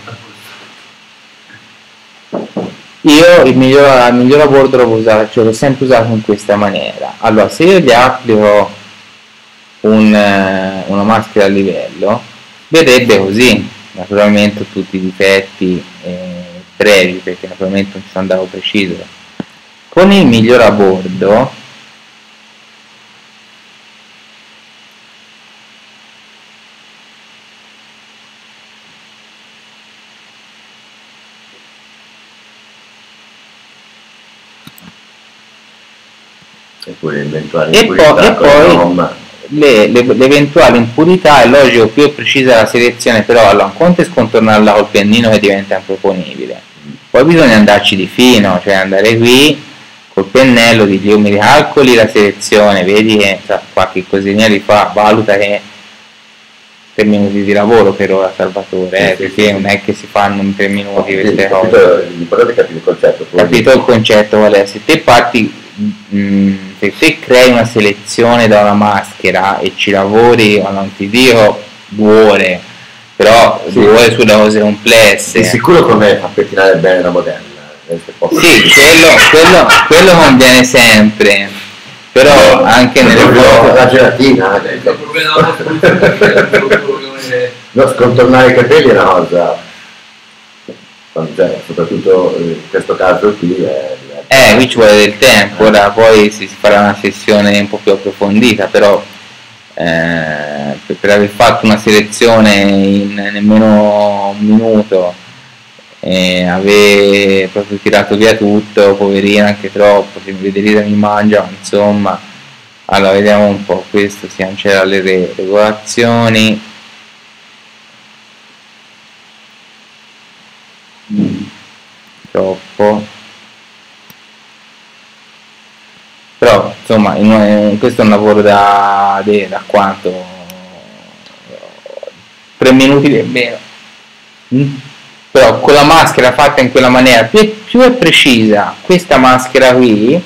Io il miglior, il miglior a bordo l'ho usato, cioè l'ho sempre usato in questa maniera. Allora, se io gli applico un, eh, una maschera a livello, vedrebbe così, naturalmente tutti i difetti eh, brevi, perché naturalmente non ci sono andato preciso. Con il miglior a bordo Eppure eventuali e impurità poi, e con la poi gomma. le, le, le eventuali impurità, è logico, più è precisa la selezione, però allora un conto è scontornarla col pennino che diventa improponibile, poi bisogna andarci di fino, cioè andare qui col pennello, di io mi ricalcoli la selezione, vedi che sa, qualche cosina li fa, valuta che tre minuti di lavoro per ora, Salvatore, eh, Sì, sì, perché sì. non è che si fanno in tre minuti Sì, queste cose. capito, l'importante è capire il concetto. poi- Capito il concetto qual è? Se te parti, mh, se te crei una selezione da una maschera e ci lavori, ma non ti dico due ore, però Sì. due ore sulle cose Di complesse. sicuro come fa pettinare bene la modella. questo è poco- Sì, quello, quello, quello conviene sempre, però anche nelle Proprio foto. la gelatina. Il problema della politica è come No, scontornare i capelli è una cosa, cioè, soprattutto in questo caso qui è... Eh, qui ci vuole del tempo, ora poi si farà una sessione un po' più approfondita, però eh, per, per aver fatto una selezione in nemmeno un minuto e aver proprio tirato via tutto, poverina, anche troppo, se mi vedete mi mangia, ma insomma. Allora vediamo un po', questo si cancella le re- regolazioni. Troppo. Però insomma in un- questo è un lavoro da, de- da quanto? Tre minuti nemmeno. Mm? Però con la maschera fatta in quella maniera più, è- più è precisa questa maschera qui,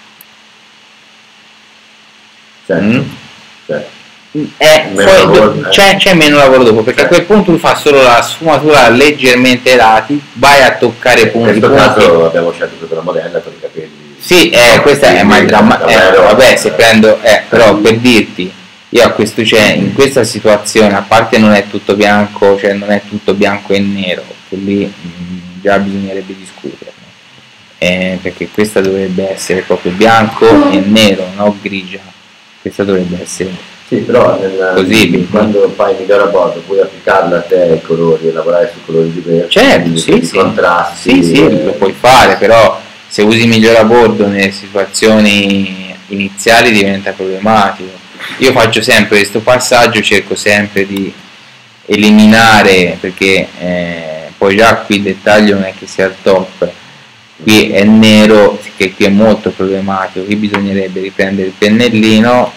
Certo, mm, certo. è- Meno poi lavoro, do- eh. c'è, c'è meno lavoro dopo, perché a Certo. quel punto tu fai solo la sfumatura leggermente ai lati, vai a toccare i In punti, questo punti. caso abbiamo scelto proprio la modella per i capelli. Sì, eh, questa è ma dramma- eh, Davvero, vabbè, se eh. prendo, eh, però per dirti, io a questo, cioè, in questa situazione, a parte non è tutto bianco, cioè non è tutto bianco e nero, che lì mh, già bisognerebbe discuterne, eh, perché questa dovrebbe essere proprio bianco e nero, non grigia, questa dovrebbe essere Sì, però nel, Così, vedi. quando fai il miglior a bordo puoi applicarla a te i colori e lavorare sui colori diversi, certo, quindi sì, i sì, contrasti. sì, sì, eh, lo puoi fare, però se usi migliore a bordo nelle situazioni iniziali diventa problematico. Io faccio sempre questo passaggio, cerco sempre di eliminare, perché eh, poi già qui il dettaglio non è che sia al top, qui è nero, che qui è molto problematico, qui bisognerebbe riprendere il pennellino,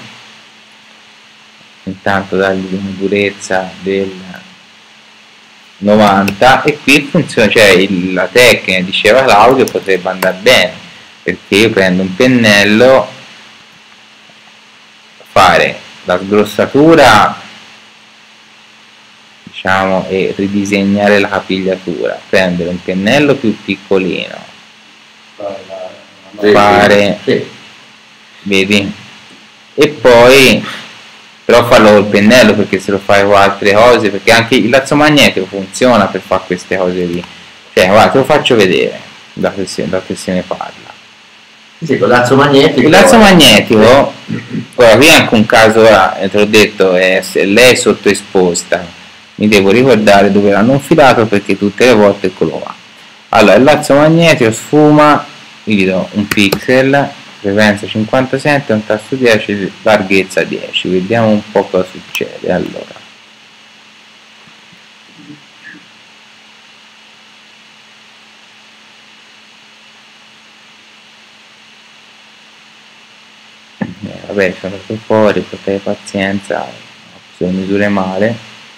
intanto dargli una durezza del novanta, e qui funziona, cioè il- la tecnica, diceva Claudio, potrebbe andare bene, perché io prendo un pennello, fare la sgrossatura, diciamo, e ridisegnare la capigliatura, prendere un pennello più piccolino, sì, fare- sì, vedi, e poi però farlo col pennello, perché se lo fai con altre cose, perché anche il lazzo magnetico funziona per fare queste cose lì, cioè guarda, te lo faccio vedere da che se, da che se ne parla. sì, sì, con l'azzo magnetico. Il lazzo magnetico, ora qui è anche un caso, ora, eh, te l'ho detto, è, se lei è sottoesposta, mi devo ricordare dove l'hanno infilato, perché tutte le volte eccolo qua. Allora, il lazzo magnetico sfuma, gli do un pixel, frequenza cinquantasette, un tasto dieci, larghezza dieci, vediamo un po' cosa succede. Allora, eh, vabbè, sono andato fuori, potete pazienza, se lo misure male,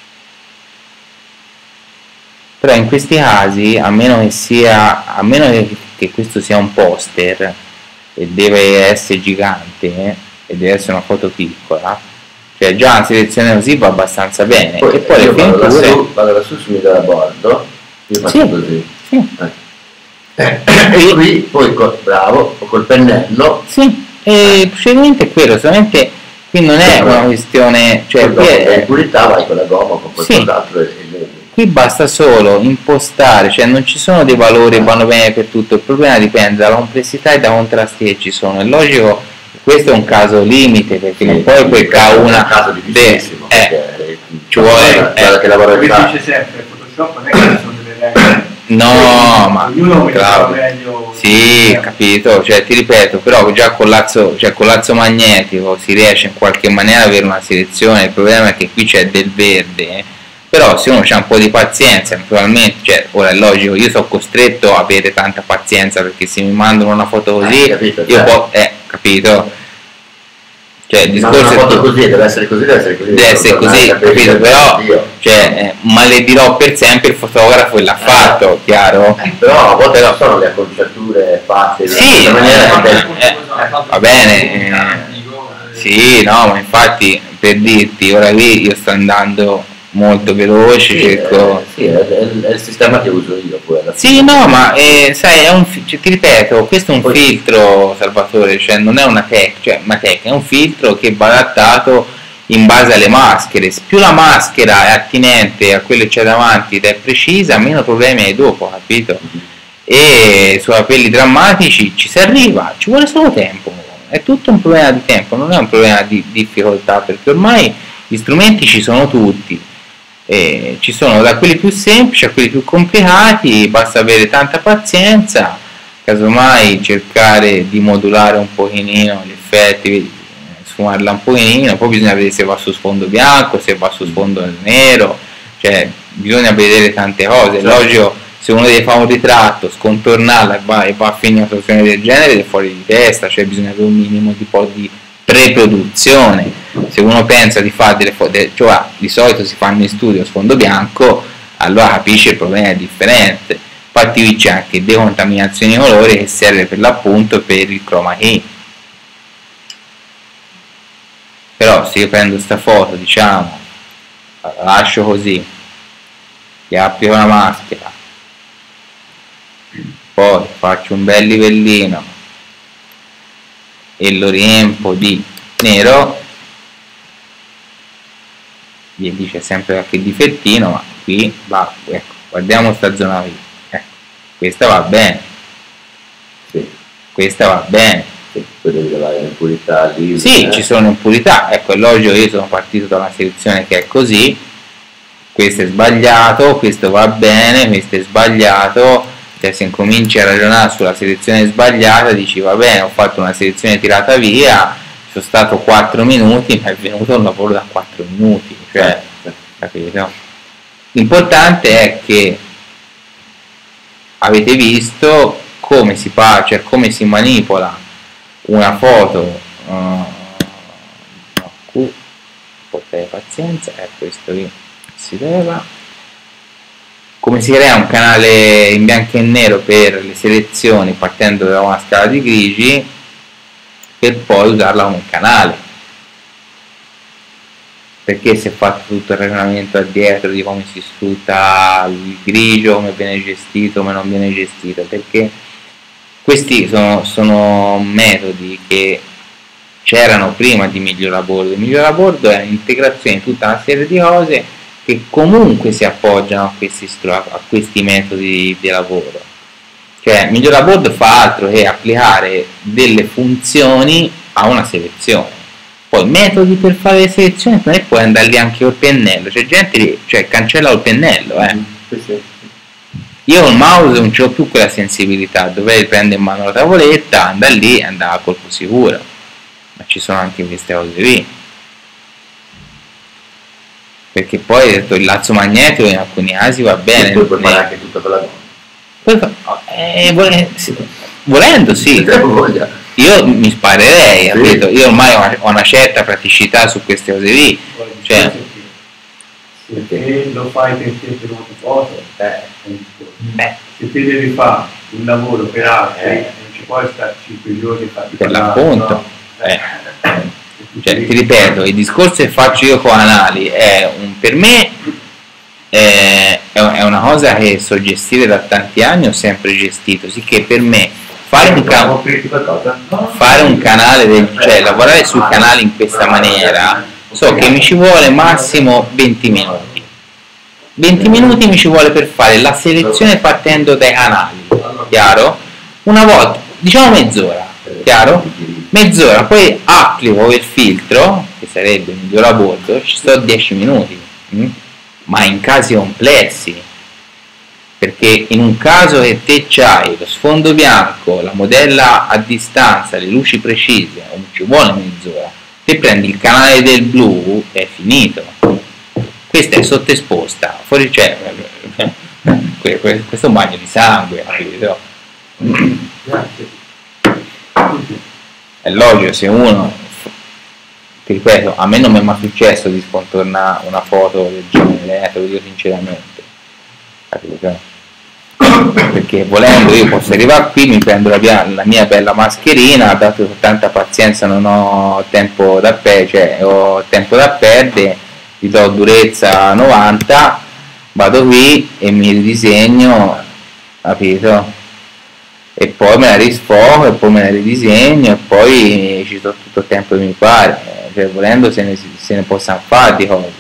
però in questi casi, a meno che sia, a meno che, che questo sia un poster e deve essere gigante, eh, e deve essere una foto piccola, cioè già una selezione così va abbastanza bene. Poi, E poi io le vado finiture, lassù, vado lassù su miglior a bordo, io faccio Sì. così. sì, Eh. E qui, poi, col, bravo, col pennello, sì, e il procedimento è quello, solamente qui non è una questione, cioè poi qui, dopo è- per purità vai con la gomma, con Sì. qualcos'altro e, e leghi. qui basta solo impostare, cioè non ci sono dei valori che vanno bene per tutto, il problema dipende dalla complessità e dai contrasti che ci sono. È logico, questo è un caso limite, perché non puoi beccare Questo è una un caso difficilissimo, eh, perché ci vuole- guarda, guarda che lavoro Come fa. dice sempre, Photoshop non è che ci sono delle regole. no, ma ognuno vede Claudio, meglio. sì, eh, capito, cioè ti ripeto, però già con l'azzo, cioè con l'azzo magnetico si riesce in qualche maniera ad avere una selezione. Il problema è che qui c'è del verde, eh. Però se uno ha un po' di pazienza, naturalmente, cioè ora è logico, io sono costretto a avere tanta pazienza, perché se mi mandano una foto Eh, così, capito, io certo. po- eh, capito? Cioè il Ma discorso una è foto tu- così, deve essere così, deve essere così. deve essere così, capito? Però cioè, eh, maledirò per sempre il fotografo che l'ha fatto, chiaro? Eh, però a volte non sono le acconciature fatte in Sì, una maniera eh, che- eh, va bene, eh, sì, no, ma infatti per dirti, ora qui io sto andando molto veloce, Sì, cerco... eh, sì, è, è- è il sistema che uso io poi alla Sì, fine. no, ma eh, sai, è un, fi- cioè, ti ripeto, questo è un Poi- filtro, Salvatore, cioè non è una tech, cioè una tech, è un filtro che va adattato in base alle maschere. Più la maschera è attinente a quello che c'è davanti ed è precisa, meno problemi hai dopo, capito? E su capelli drammatici ci si arriva, ci vuole solo tempo, è tutto un problema di tempo, non è un problema di difficoltà, perché ormai gli strumenti ci sono tutti. E ci sono da quelli più semplici a quelli più complicati, basta avere tanta pazienza, casomai cercare di modulare un pochino gli effetti, vedi, sfumarla un pochino, poi bisogna vedere se va su sfondo bianco, se va su sfondo nero, cioè bisogna vedere tante cose. È logico, se uno deve fare un ritratto, scontornarla e va, e va a finire una situazione del genere, è fuori di testa, cioè bisogna avere un minimo di po' di pre-produzione. Se uno pensa di fare delle foto, cioè di solito si fanno in studio a sfondo bianco, allora capisce il problema è differente. Infatti qui c'è anche decontaminazione di colore che serve per l'appunto per il chroma key. Però se io prendo questa foto, diciamo, la lascio così, gli applico la maschera, poi faccio un bel livellino e lo riempo di nero, gli dice sempre qualche difettino, ma qui va, ecco, guardiamo sta zona qui, ecco, questa va bene, Sì, questa va bene, sì, poi devi levare l'impurità lì. sì, eh. ci sono impurità, ecco, è logico, io sono partito da una selezione che è così, questo è sbagliato, questo va bene, questo è sbagliato, cioè se incominci a ragionare sulla selezione sbagliata dici va bene, ho fatto una selezione tirata via, sono stato quattro minuti, ma è venuto un lavoro da quattro minuti, cioè, capito? L'importante è che avete visto come si fa, cioè come si manipola una foto, uh, no, qui, un po' di pazienza, è questo qui, si leva, come si crea un canale in bianco e nero per le selezioni partendo da una scala di grigi per poi usarla come canale, perché si è fatto tutto il ragionamento addietro di come si sfrutta il grigio, come viene gestito, come non viene gestito, perché questi sono, sono metodi che c'erano prima di Miglior a Bordo. Il Miglior a Bordo è un'integrazione di tutta una serie di cose che comunque si appoggiano a questi, a questi metodi di lavoro. Cioè Miglior a Bordo fa altro che applicare delle funzioni a una selezione. Poi metodi per fare le selezioni, non è puoi andare lì anche col pennello, c'è gente che cioè, cancella col pennello, eh. Sì, sì. Io col mouse non c'ho più quella sensibilità, dovrei prendere in mano la tavoletta, andare lì e andare a colpo sicuro. Ma ci sono anche queste cose qui. Perché poi detto, il lazzo magnetico in alcuni casi va bene. E poi puoi fare anche tutto con la gomma. Eh, vole- sì, volendo sì. Se te voglia. Io mi sparerei, Sì. capito? Io ormai ho una, ho una certa praticità su queste cose lì. Cioè, se lo fai perché per una foto, eh, è un discorso. eh, Se te devi fare un lavoro per altri, Eh. non ci puoi stare cinque giorni a farti per parlare, l'appunto. no? Eh. Cioè, ti ripeto, il discorso che faccio io con Anali è un, per me è, è una cosa che so gestire da tanti anni, ho sempre gestito, sicché per me fare un, ca- fare un canale del, cioè lavorare sui canali in questa maniera, so che mi ci vuole massimo venti minuti. venti minuti mi ci vuole per fare la selezione partendo dai canali, chiaro? Una volta, diciamo mezz'ora, chiaro? Mezz'ora, poi applico il filtro, che sarebbe il Miglior a Bordo, ci sto dieci minuti, mh? Ma in casi complessi, perché in un caso che te c'hai lo sfondo bianco, la modella a distanza, le luci precise, non ci vuole mezz'ora, te prendi il canale del blu, è finito. Questa è sottoesposta, fuori c'è, questo è un bagno di sangue, capito? Grazie. È logico, se uno ti ripeto, a me non mi è mai successo di scontornare una foto del genere, eh, te lo dico sinceramente, capito? Perché volendo io posso arrivare qui, mi prendo la mia, la mia bella mascherina, dato che tanta pazienza non ho tempo da perdere, cioè ho tempo da perdere, gli do durezza novanta, vado qui e mi ridisegno, capito? E poi me la risfogo e poi me la ridisegno e poi ci do tutto il tempo che mi pare, cioè volendo se ne, se ne possano fare di cose.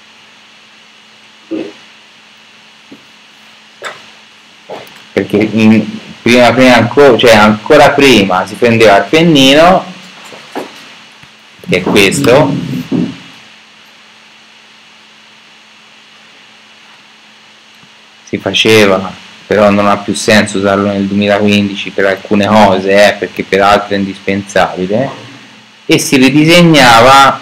Perché in, prima, prima ancora, cioè ancora prima si prendeva il pennino, che è questo, si faceva, però non ha più senso usarlo nel duemilaquindici per alcune cose, eh, perché per altre è indispensabile, e si ridisegnava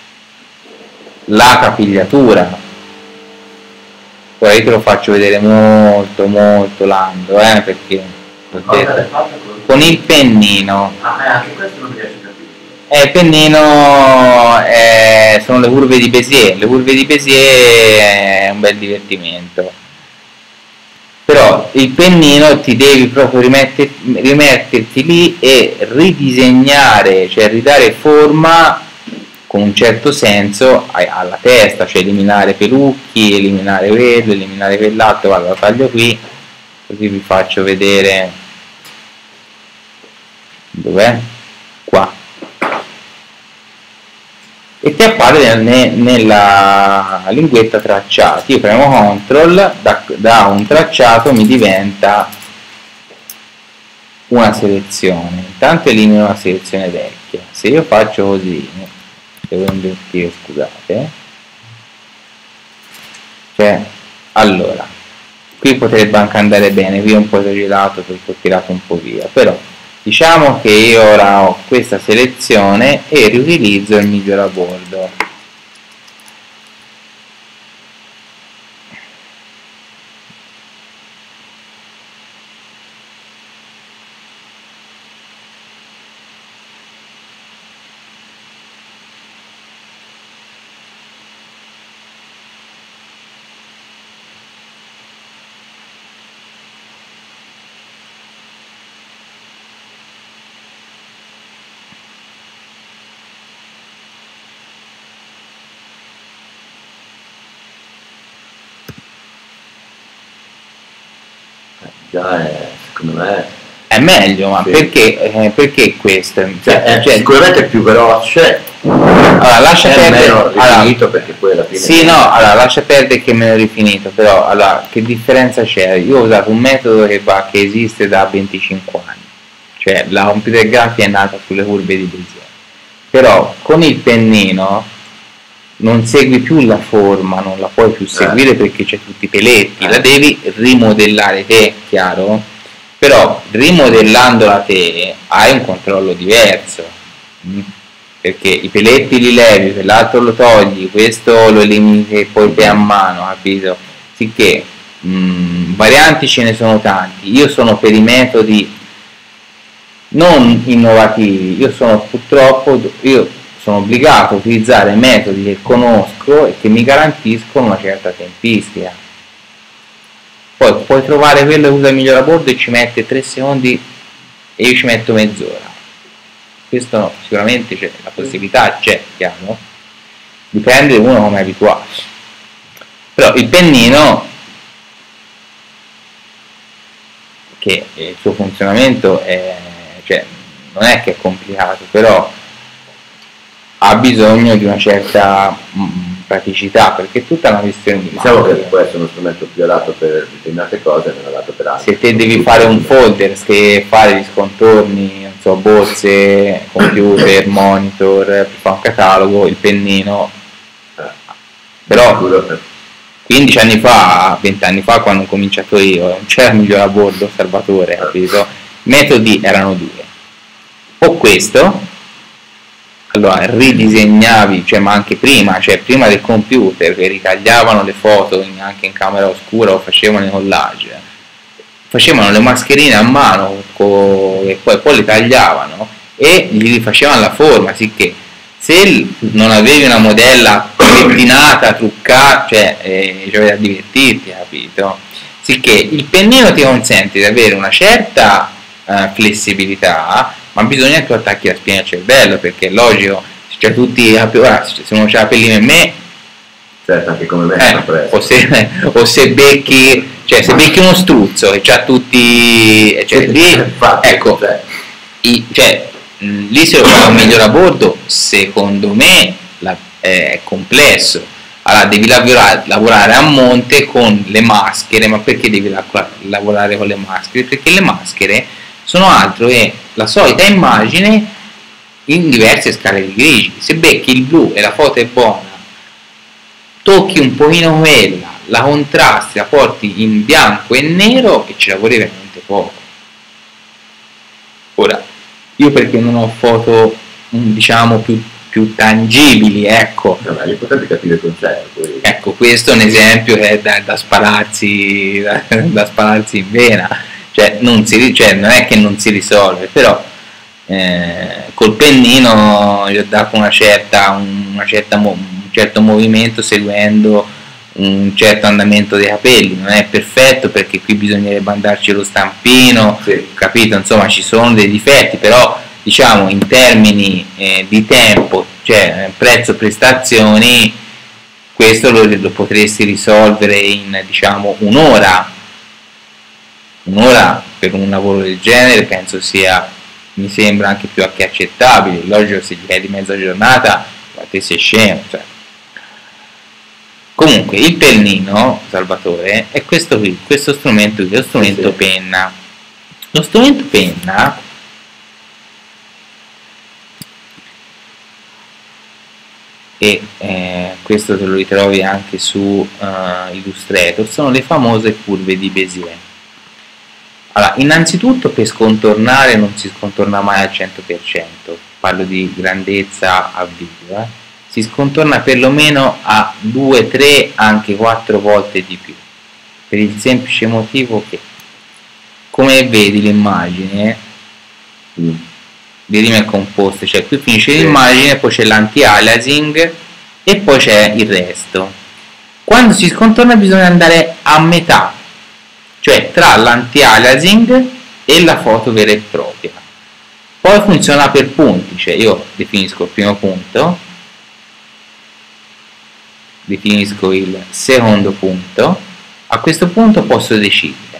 la capigliatura. Ora io te lo faccio vedere molto molto lando, eh, perché Cosa fatto con il pennino. Ah, eh, anche questo non riesco a capire. Eh, il pennino eh, sono le curve di Bézier, le curve di Bézier è un bel divertimento. Però il pennino ti devi proprio rimetter, rimetterti lì e ridisegnare, cioè ridare forma con un certo senso alla testa, cioè eliminare pelucchi, eliminare quello, eliminare quell'altro. Guarda, lo taglio qui, così vi faccio vedere. Dov'è? Qua. E ti appare ne, nella linguetta tracciati. Io premo control, da, da un tracciato mi diventa una selezione. Intanto elimino la selezione vecchia. Se io faccio così, devo invertire, scusate, cioè, allora, qui potrebbe anche andare bene, qui è un po' esagerato perché ho tirato un po' via, però diciamo che io ora ho questa selezione e riutilizzo il migliorabordo. Già è, secondo me, È meglio, ma sì. perché, eh, perché questo? Cioè, è Cioè, sicuramente più veloce, allora, lascia è perdere. meno allora, rifinito perché poi alla fine... Sì, no, allora lascia perdere che è meno rifinito, però allora, che differenza c'è? Io ho usato un metodo che, va, che esiste da venticinque anni, cioè la computer graphic è nata sulle curve di Bézier, però con il pennino non segui più la forma, non la puoi più seguire eh. perché c'è tutti i peletti, eh. la devi rimodellare te, chiaro? Però rimodellandola te hai un controllo diverso, mh? perché i peletti li levi, quell'altro lo togli, questo lo elimini e poi fai a mano, capito? Sicché mh, varianti ce ne sono tanti. Io sono per i metodi non innovativi, io sono purtroppo io sono obbligato a utilizzare metodi che conosco e che mi garantiscono una certa tempistica. Poi puoi trovare quello che usa il migliorabordo e ci mette tre secondi e io ci metto mezz'ora. Questo no, sicuramente c'è, la possibilità c'è, chiaro? Dipende da uno come è abituato. Però il pennino, che il suo funzionamento è, cioè, non è che è complicato, però ha bisogno di una certa mh, praticità, perché è tutta una questione di diciamo macchina. che può essere uno strumento più adatto per determinate cose e non adatto per altre. Se te devi fare un folder, se fare gli scontorni, non so, borse, computer, monitor, per fare un catalogo, il pennino. Eh. Però quindici anni fa, venti anni fa, quando ho cominciato io, non c'era il migliorabordo, Salvatore, capito? I metodi erano due. O questo, allora ridisegnavi, cioè, ma anche prima, cioè prima del computer, che ritagliavano le foto in, anche in camera oscura o facevano i collage, facevano le mascherine a mano co, e poi, poi le tagliavano e gli rifacevano la forma, sicché Se non avevi una modella pettinata, truccata, cioè eh, cioè da divertirti, capito? Sicché il pennino ti consente di avere una certa eh, flessibilità, ma bisogna che tu attacchi la spina al cervello, perché è logico, cioè tutti, ora, se uno c'ha la pellina in me, certo, anche come me eh, o, se, o se becchi, cioè se becchi uno struzzo che c'ha tutti, cioè lì, infatti, ecco, cioè. I, cioè mh, lì se lo fa un miglior a bordo, secondo me la, eh, è complesso. Allora devi lavorare, lavorare a monte con le maschere. Ma perché devi la, lavorare con le maschere? Perché le maschere sono altro che la solita immagine in diverse scale di grigi. Se becchi il blu e la foto è buona, tocchi un pochino quella, la contrasti, la porti in bianco e nero e ci lavori veramente poco. Ora, io perché non ho foto diciamo più più tangibili, ecco. No, ma l'importante è capire il concetto. Poi. Ecco, questo è un esempio che è da, da spararsi da, da spararsi in vena, cioè non, si, cioè non è che non si risolve, però eh, col pennino gli ho dato una certa, una certa un certo movimento seguendo un certo andamento dei capelli. Non è perfetto perché qui bisognerebbe andarci lo stampino, sì. Capito? Insomma ci sono dei difetti, però diciamo in termini eh, di tempo, cioè prezzo prestazioni, questo lo, lo potresti risolvere in diciamo un'ora un'ora per un lavoro del genere, penso sia, mi sembra anche più che accettabile. Logico, se gli chiedi mezza giornata ma te sei scemo, cioè. Comunque il pennino, Salvatore, è questo qui, questo strumento qui, lo strumento sì. penna. Lo strumento penna e eh, questo te lo ritrovi anche su uh, Illustrator, sono le famose curve di Bézier. Allora, innanzitutto per scontornare non si scontorna mai al cento per cento, parlo di grandezza a video, eh. Si scontorna perlomeno a due, tre, anche quattro volte di più, per il semplice motivo che, come vedi l'immagine, mm. di rime composte, cioè qui finisce sì. l'immagine, poi c'è l'anti-aliasing e poi c'è il resto. Quando si scontorna bisogna andare a metà, cioè tra l'anti-aliasing e la foto vera e propria. Poi funziona per punti, cioè io definisco il primo punto, definisco il secondo punto, a questo punto posso decidere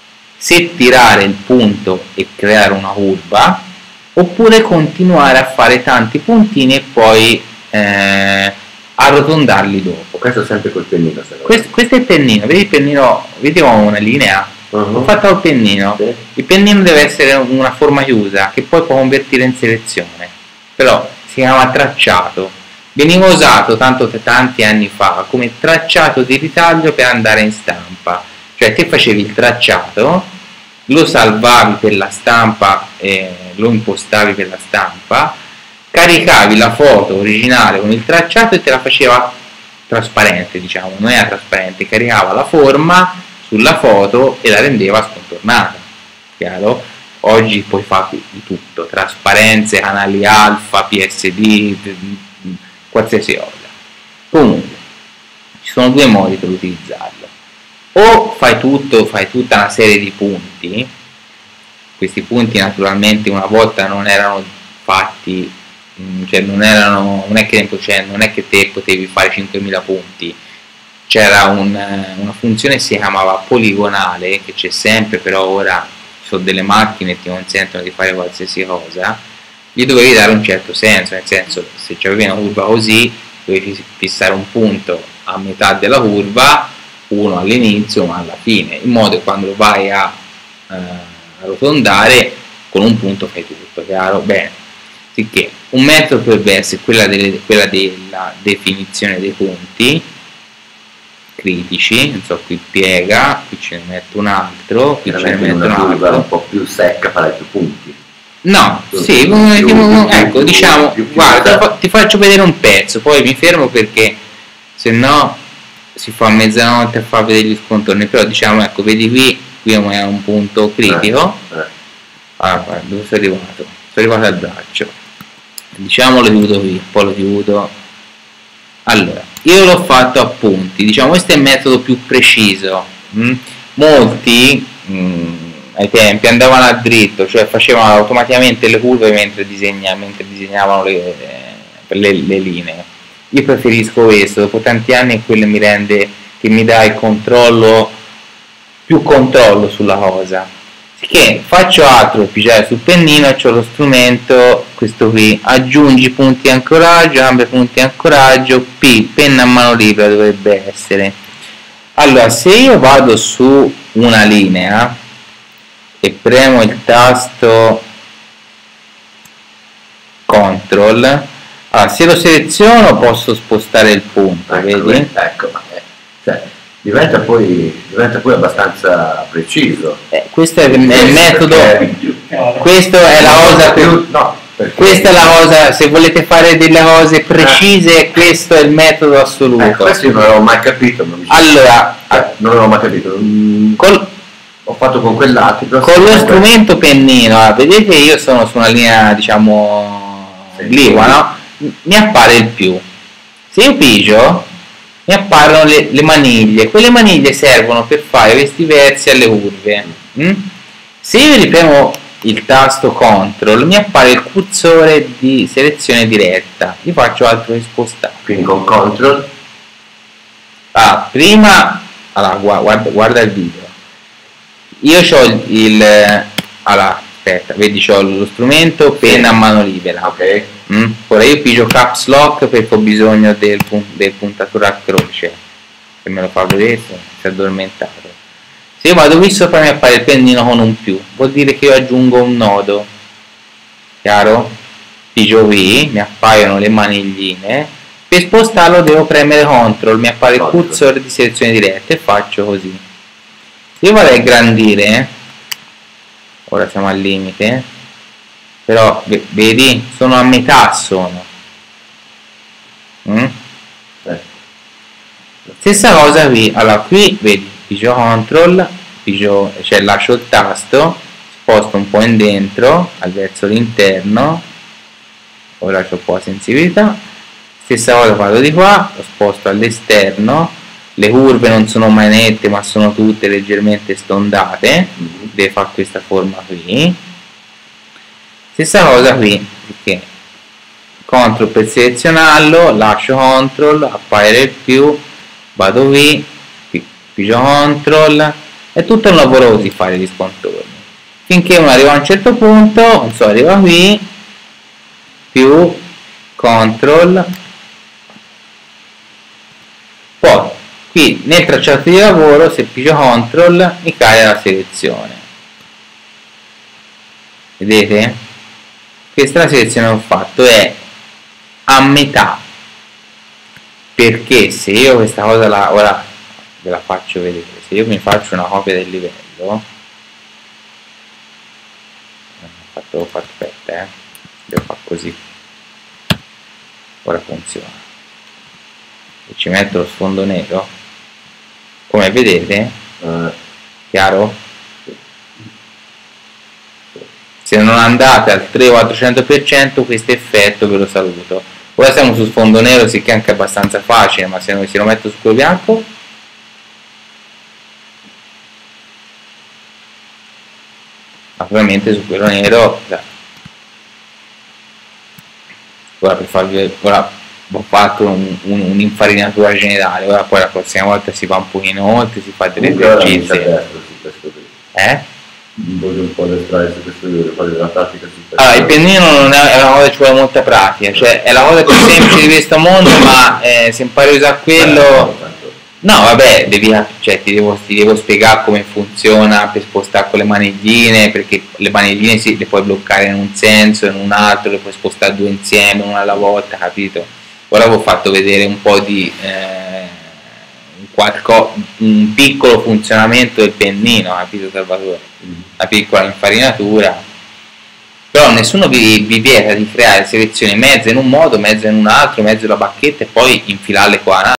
se tirare il punto e creare una curva oppure continuare a fare tanti puntini e poi eh, arrotondarli dopo. Questo sempre col pennino. Questo, questo è il pennino, vedi il pennino, vedi come una linea? Uh-huh. Ho fatto il pennino. Sì. Il pennino deve essere una forma chiusa che poi può convertire in selezione, però si chiama tracciato. Veniva usato tanto tanti anni fa come tracciato di ritaglio per andare in stampa, cioè te facevi il tracciato, lo salvavi per la stampa, eh, lo impostavi per la stampa, caricavi la foto originale con il tracciato e te la faceva trasparente, diciamo, non era trasparente, caricava la forma sulla foto e la rendeva scontornata, chiaro? Oggi puoi fare di tutto, trasparenze, canali alfa, P S D, qualsiasi cosa. Comunque ci sono due modi per utilizzarlo: o fai tutto, fai tutta una serie di punti. Questi punti naturalmente una volta non erano fatti, cioè non erano, non è che, cioè non è che te potevi fare cinquemila punti, c'era un, una funzione che si chiamava poligonale, che c'è sempre, però ora ci sono delle macchine che ti consentono di fare qualsiasi cosa. Gli dovevi dare un certo senso, nel senso, se c'avevi una curva così dovevi fissare un punto a metà della curva, uno all'inizio, uno alla fine, in modo che quando lo vai a eh, arrotondare con un punto fai tutto, chiaro? Bene, sicché un metodo potrebbe essere quella, delle, quella della definizione dei punti critici, non so, qui piega, qui ce ne metto un altro, qui ce ne metto un altro, un po' più secca, fare più punti. No, sì, più, più, ecco, più, diciamo, più, più, guarda, più, ti faccio vedere un pezzo, poi mi fermo perché se no si fa mezzanotte a far vedere gli scontorni, però diciamo, ecco, vedi qui, qui è un punto critico. Eh, eh. Allora, guarda, dove sono arrivato? Sono arrivato al braccio. diciamo lo chiudo qui, poi lo chiudo. Allora, io l'ho fatto a punti, diciamo questo è il metodo più preciso. mm? Molti mm, ai tempi andavano a dritto, cioè facevano automaticamente le curve mentre, disegna, mentre disegnavano le, le, le linee. Io preferisco questo, dopo tanti anni quello mi rende, che mi dà il controllo, più controllo sulla cosa. Che faccio altro per pigiare sul pennino, c'ho lo strumento, questo qui, aggiungi punti di ancoraggio, cambia punti di ancoraggio, P, penna a mano libera dovrebbe essere. Allora, se io vado su una linea e premo il tasto control, allora, se lo seleziono posso spostare il punto, ecco, vedi? Ecco, ma è, cioè, diventa, poi, diventa poi abbastanza preciso. Eh, questo è il, è il metodo, Perché- questo è la cosa più... no, perché- Questa è la cosa, se volete fare delle cose precise, questo è il metodo assoluto. Eh, questo io non l'avevo mai capito. Non mi- Allora, Eh, non l'avevo mai capito. Mm, col, ho fatto con quell'altro. con lo strumento pennino, ah, vedete io sono su una linea, diciamo, Sì. obliqua, no? Mi appare il più. Se io pigio, mi appaiono le, le maniglie. Quelle maniglie servono per fare questi versi alle curve. mm? Se io ripremo il tasto control, mi appare il cursore di selezione diretta. Io faccio altro che spostare. Quindi con control. Ah, prima, allora, guarda, guarda il video. Io ho il, il allora, aspetta, vedi, c'ho lo strumento penna a mano libera. Ok. Mm? Ora io pigio caps lock perché ho bisogno del, pun- del puntatore a croce, che me lo fa vedere, si è addormentato. Se io vado qui sopra mi appare il pennino con un più, vuol dire che io aggiungo un nodo, chiaro? Pigio qui, mi appaiono le manigline, per spostarlo devo premere control, mi appare il Control. cursore di selezione diretta e faccio così. Se io vado a ingrandire, ora siamo al limite, però ve- vedi, sono a metà, sono. Mm? Eh. Stessa cosa qui, allora qui vedi, pigio control, pigio, cioè lascio il tasto, sposto un po' in dentro, al verso l'interno, ora c'ho un po' la sensibilità, stessa cosa vado di qua, lo sposto all'esterno, le curve non sono mai nette ma sono tutte leggermente stondate, Mhm. deve fare questa forma qui. Stessa cosa qui, perché control per selezionarlo, lascio control, appaire il più, vado qui, pi- pigio control, è tutto un lavoro così fare gli scontorni. Finché uno arriva a un certo punto, non so, arriva qui, più, control, poi qui nel tracciato di lavoro, se pigio control, mi cade la selezione. Vedete? Questa è la selezione che ho fatto, è a metà, perché se io questa cosa la, ora ve la faccio vedere, se io mi faccio una copia del livello, ho fatto, ho fatto aspetta, eh, devo fare così, ora funziona, e ci metto lo sfondo nero, come vedete, Eh, chiaro? Se non andate al trecento quattrocento per cento questo effetto ve lo saluto. Ora siamo su sfondo nero, sicché è anche abbastanza facile, ma se, se lo metto su quello bianco, naturalmente su quello nero, ora per farvi, ora ho fatto un, un, un'infarinatura generale, ora poi la prossima volta si va un pochino oltre, si fa delle comunque ora mi esercizi. sa destra su questo qui. Eh? Voglio un po' distrarre su questo video, fare della pratica su questo. Allora, il pennino non è, è una cosa che ci vuole molta pratica, cioè è la cosa più semplice di questo mondo, ma eh, se impari a usare quello, no vabbè, devi, cioè, ti, devo, ti devo spiegare come funziona per spostare con le manigline, perché le manigline si, le puoi bloccare in un senso, in un altro, le puoi spostare due insieme, una alla volta, capito? Ora vi ho fatto vedere un po' di eh, un, qualco, un piccolo funzionamento del pennino, capito Salvatore? Una piccola infarinatura, però nessuno vi, vi vieta di creare selezioni mezze in un modo, mezze in un altro, mezzo la bacchetta e poi infilarle qua